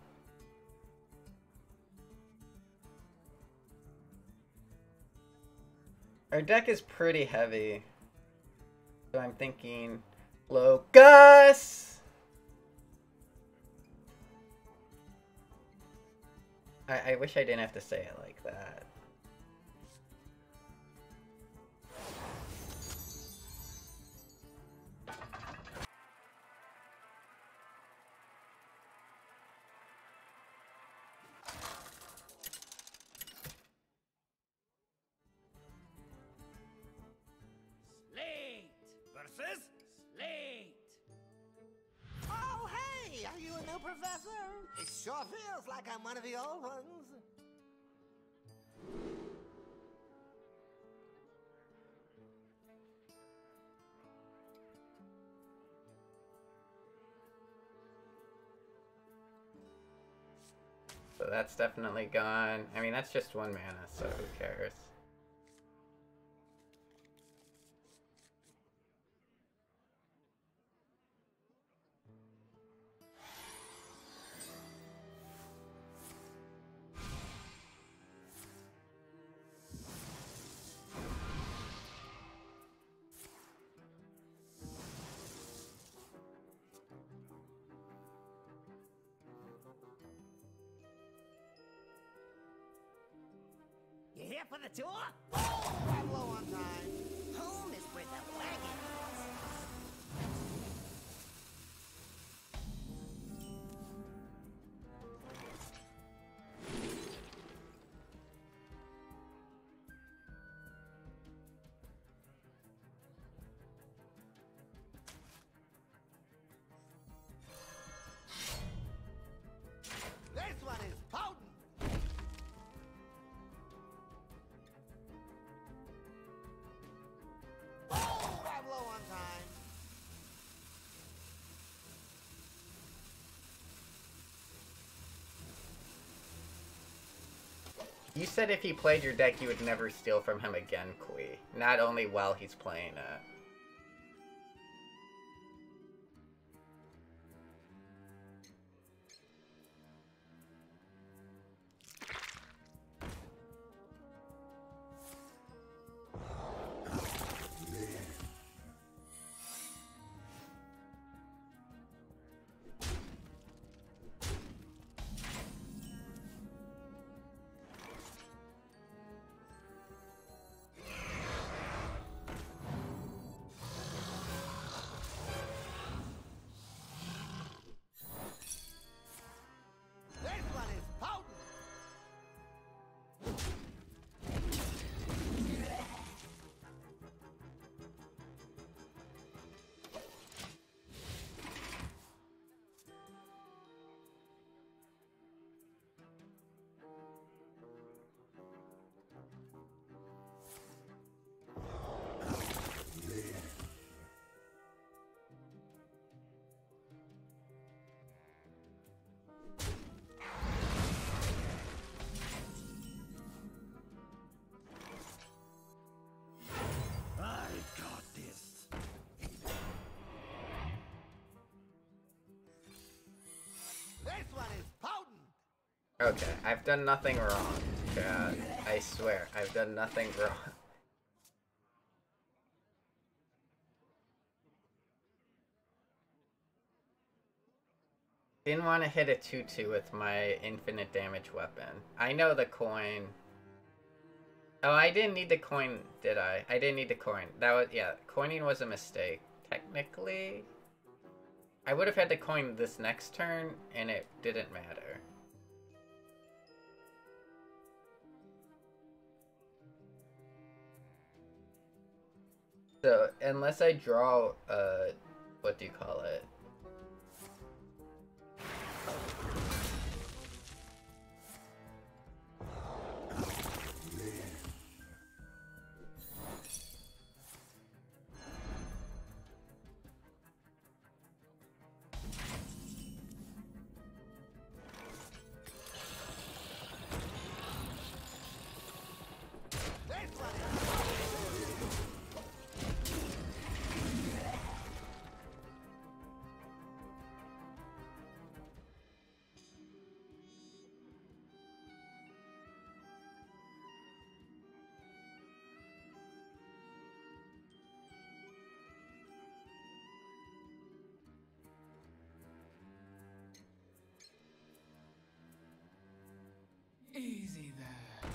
Our deck is pretty heavy. So I'm thinking locust! I wish I didn't have to say it like that. Slate versus Slate. Oh, hey, are you a new professor? It sure feels like I'm one of the old ones. So that's definitely gone. I mean, that's just 1 mana, so who cares? You here for the tour? Oh, I'm low on time. Home is where the wagon is. This one is potent. Oh, I'm low on time. You said if he played your deck, you would never steal from him again, Kui. Not only while he's playing it. Okay, I've done nothing wrong, chat. I swear, I've done nothing wrong. Didn't want to hit a 2-2 with my infinite damage weapon. I know the coin. Oh, I didn't need the coin, did I? I didn't need the coin. That was, yeah, coining was a mistake. Technically, I would have had to coin this next turn, and it didn't matter. So, unless I draw, what do you call it? Easy there.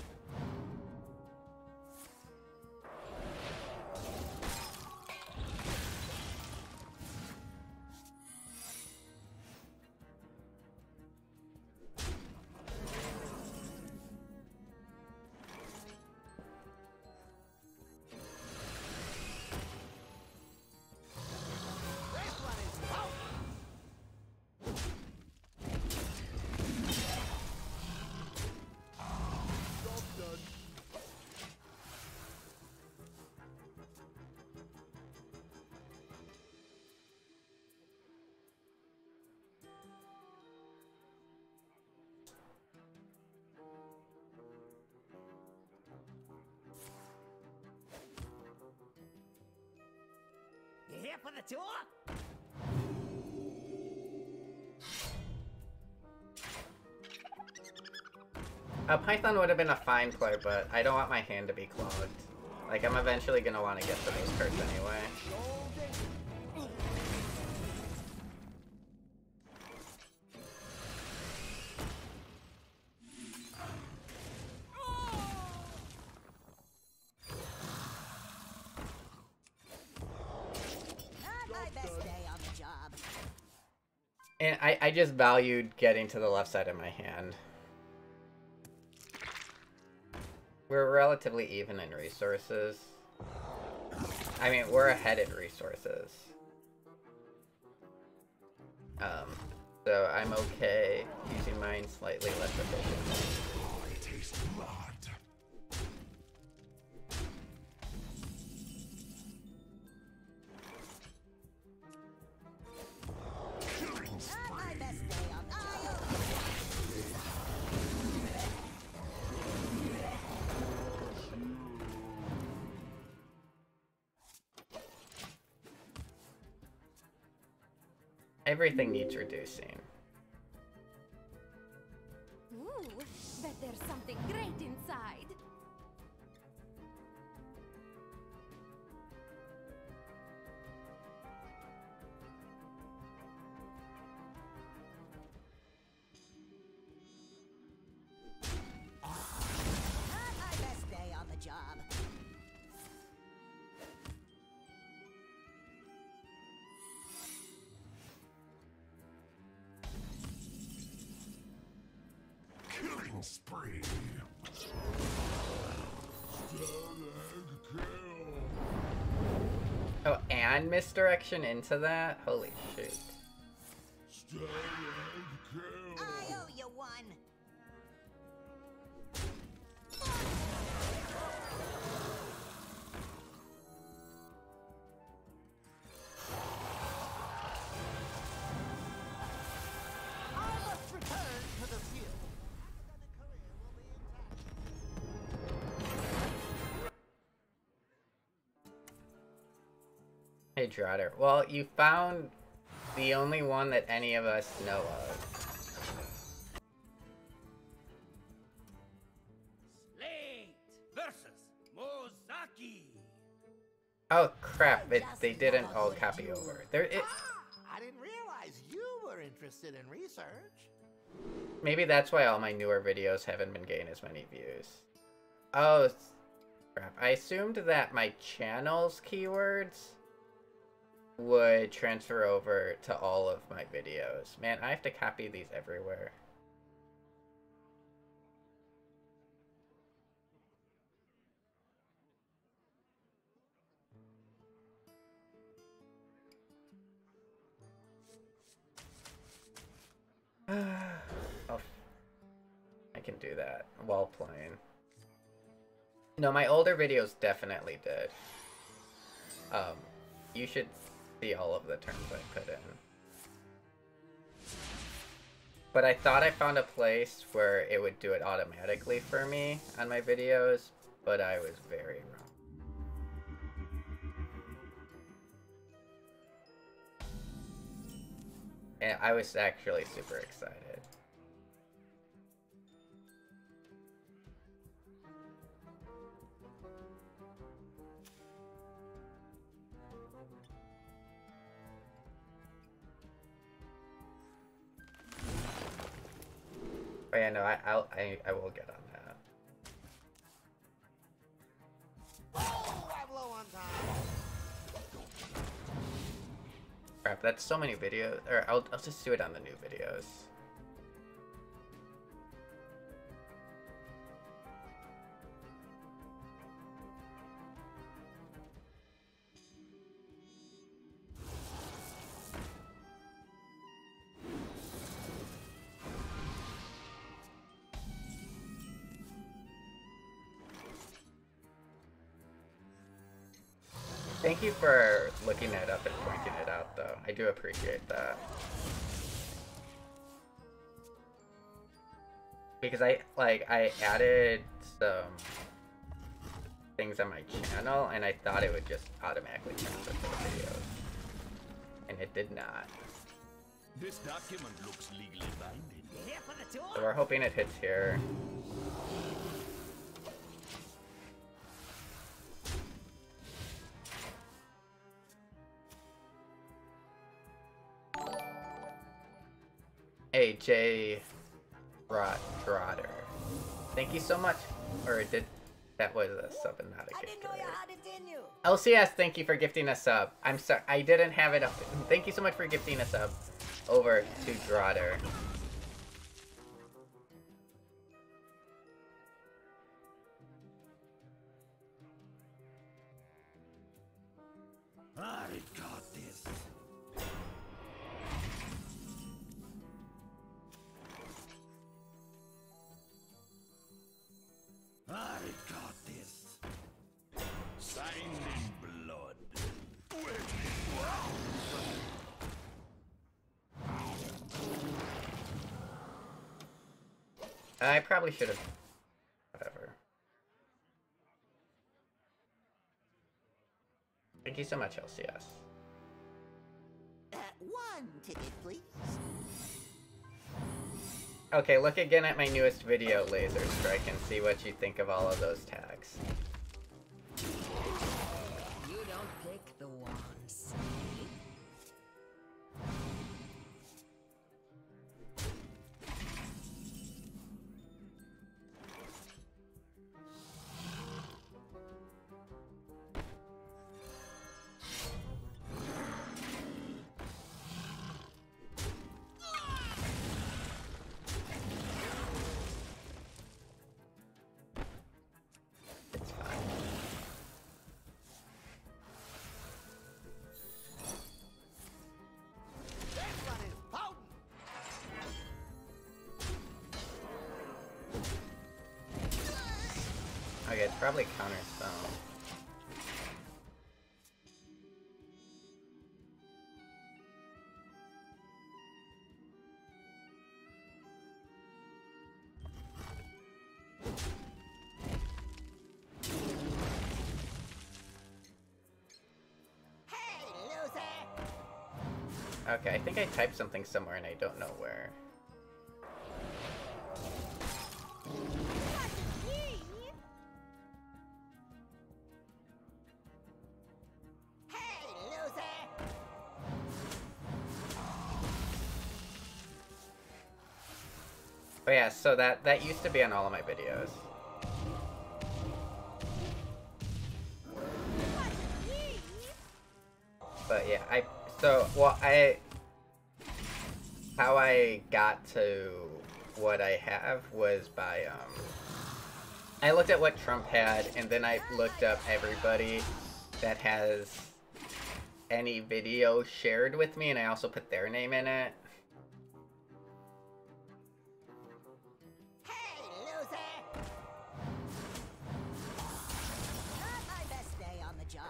You here for the tour? Python would have been a fine play, but I don't want my hand to be clogged. Like, I'm eventually gonna want to get to these cards anyway. Not my best day on the job. And I just valued getting to the left side of my hand. We're relatively even in resources. I mean, we're ahead in resources. So I'm okay using mine slightly less efficiently. I taste blood. Killing Not my spree. best day on the job. Everything needs reducing. Ooh, bet there's something great inside. Not my best day on the job. Killing spree. Oh, and misdirection into that? Holy shoot. I owe you one. I must return to the field. Academic career will be intact. Hey, Trotter. Well, you found the only one that any of us know of. Oh crap! They didn't all copy over. I didn't realize you were interested in research. Maybe that's why all my newer videos haven't been getting as many views. Oh crap! I assumed that my channel's keywords would transfer over to all of my videos. Man, I have to copy these everywhere. Oh, I can do that while playing. No, my older videos definitely did. You should see all of the terms I put in. But I thought I found a place where it would do it automatically for me on my videos, but I was very wrong. And I was actually super excited. Oh yeah, no, I will get on that. Oh, I'm low on time. Crap, that's so many videos. Or I'll just do it on the new videos. Thank you for looking it up and pointing it out, though. I do appreciate that. Because I added some things on my channel, and I thought it would just automatically transfer to the videos. And it did not. This document looks legally binding. You here for the tour? So we're hoping it hits here. Hey, Jay Trotter. Thank you so much. Or that was a sub and not a I gift. didn't know you had it in you. LCS, thank you for gifting a sub. I'm sorry, I didn't have it up. Thank you so much for gifting a sub over to Trotter. I got this. I got this. Signed in blood. I probably should have. Whatever. Thank you so much, LCS. One ticket, please. Okay, look again at my newest video, Laser Strike, and see what you think of all of those tags. You don't pick the ones. It's fine. This one is potent. Okay, it's probably counter stone. Hey, loser. Okay, I think I typed something somewhere and I don't know where. But yeah, so that used to be on all of my videos. But yeah, how I got to what I have was by, I looked at what Trump had, and then I looked up everybody that has any video shared with me, and I also put their name in it. Hey, loser! Not my best day on the job.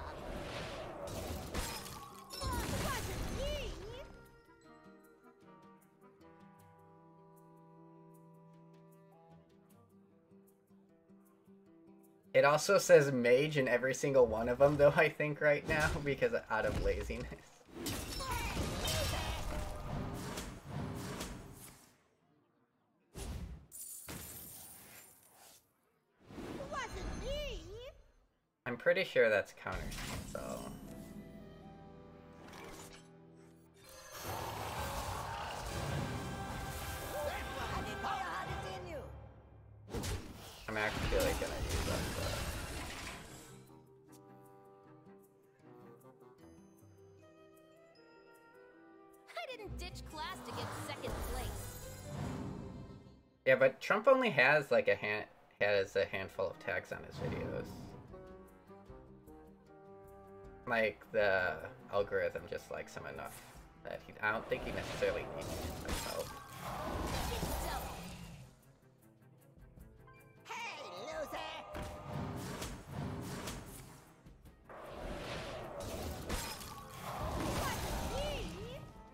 Wasn't me! It also says mage in every single one of them, though, I think, right now, because out of laziness. Wasn't me! I'm pretty sure that's counter, so... I didn't know how to continue. I'm actually gonna use up the... I didn't ditch class to get second place. Yeah, but Trump only has like a handful of tags on his videos. Like the algorithm just likes him enough that I don't think he necessarily needs much help. Hey, loser! Wasn't me!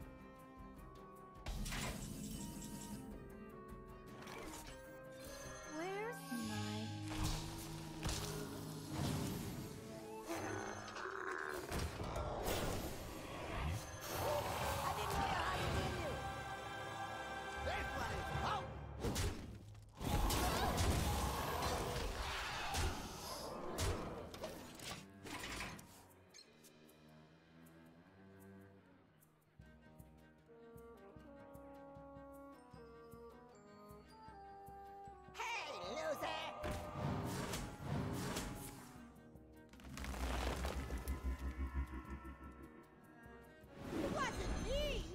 Where's my... I didn't know how to continue. This one is out. Hey, loser! Wasn't me!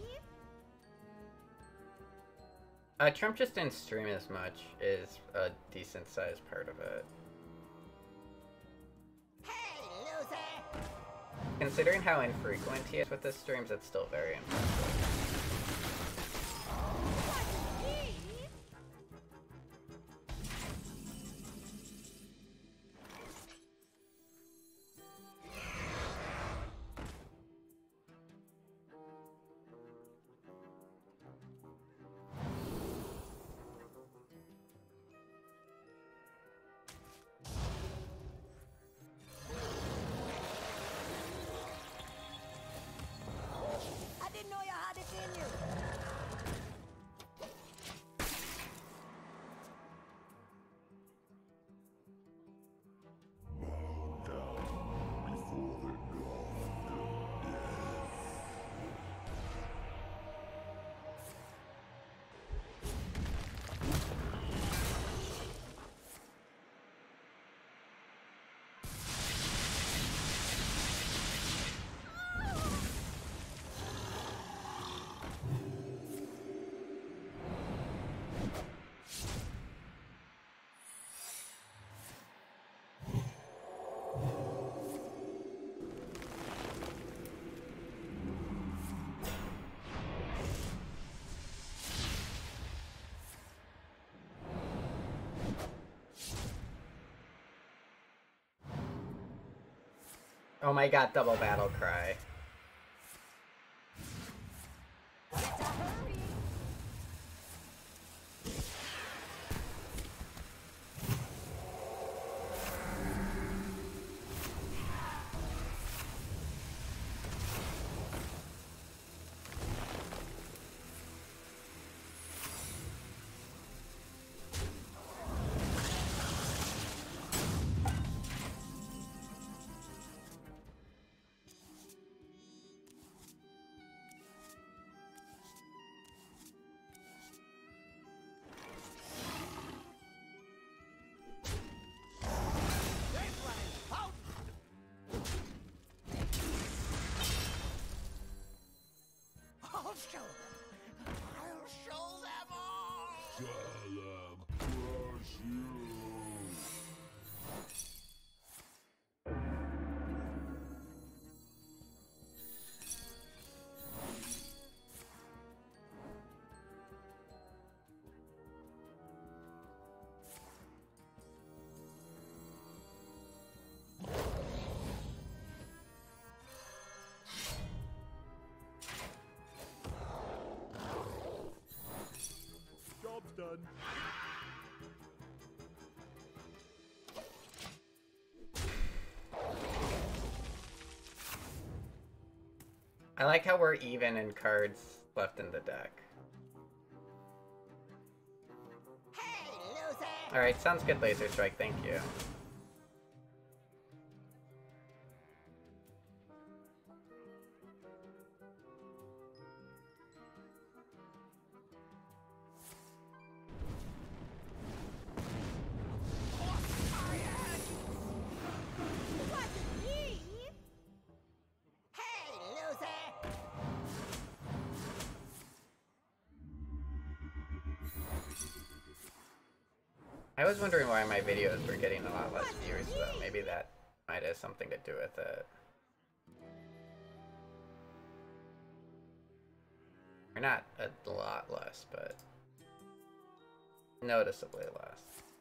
Trump just didn't stream as much is a decent sized part of it. Hey, loser! Considering how infrequent he is with his streams, it's still very impressive. Wasn't me! I didn't know how to continue. Oh my god, double battle cry. done. I like how we're even in cards left in the deck. Hey, loser! Alright, sounds good, Laser Strike, thank you. Wasn't me! Hey, loser! I was wondering why my videos were getting a lot less views though. Maybe that might have something to do with it. Or not a lot less, but noticeably less.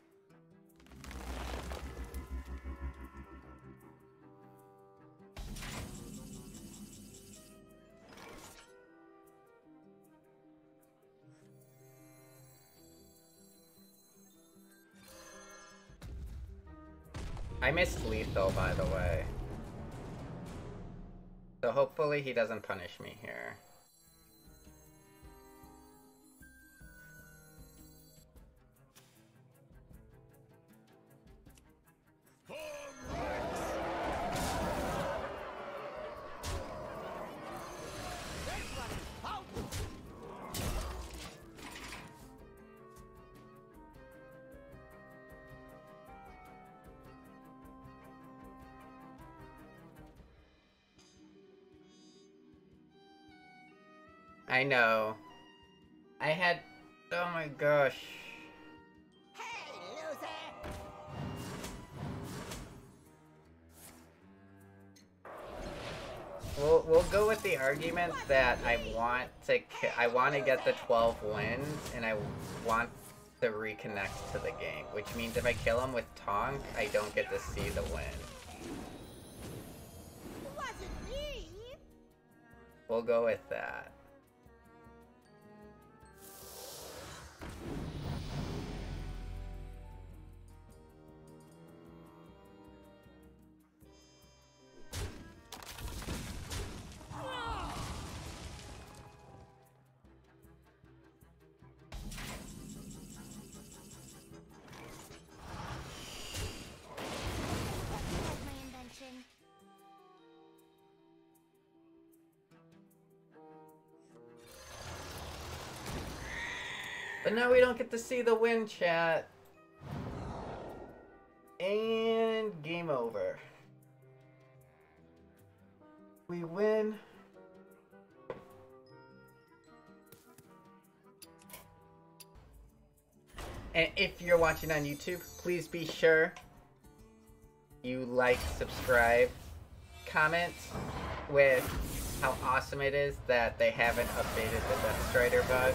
I missed lethal, by the way. So hopefully he doesn't punish me here. I know. I had... Oh my gosh. Hey, loser! We'll go with the argument that I want to get the 12 wins and I want to reconnect to the game, which means if I kill him with Tonk, I don't get to see the win. Wasn't me! We'll go with that. That's my invention. But now we don't get to see the win, chat. And game over. We win. And if you're watching on YouTube, please be sure you like, subscribe, comment with how awesome it is that they haven't updated the Death Strider bug.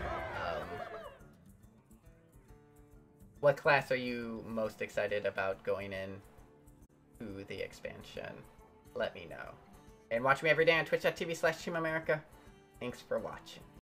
What class are you most excited about going in to the expansion? Let me know. And watch me every day on twitch.tv/TeamAmerica. Thanks for watching.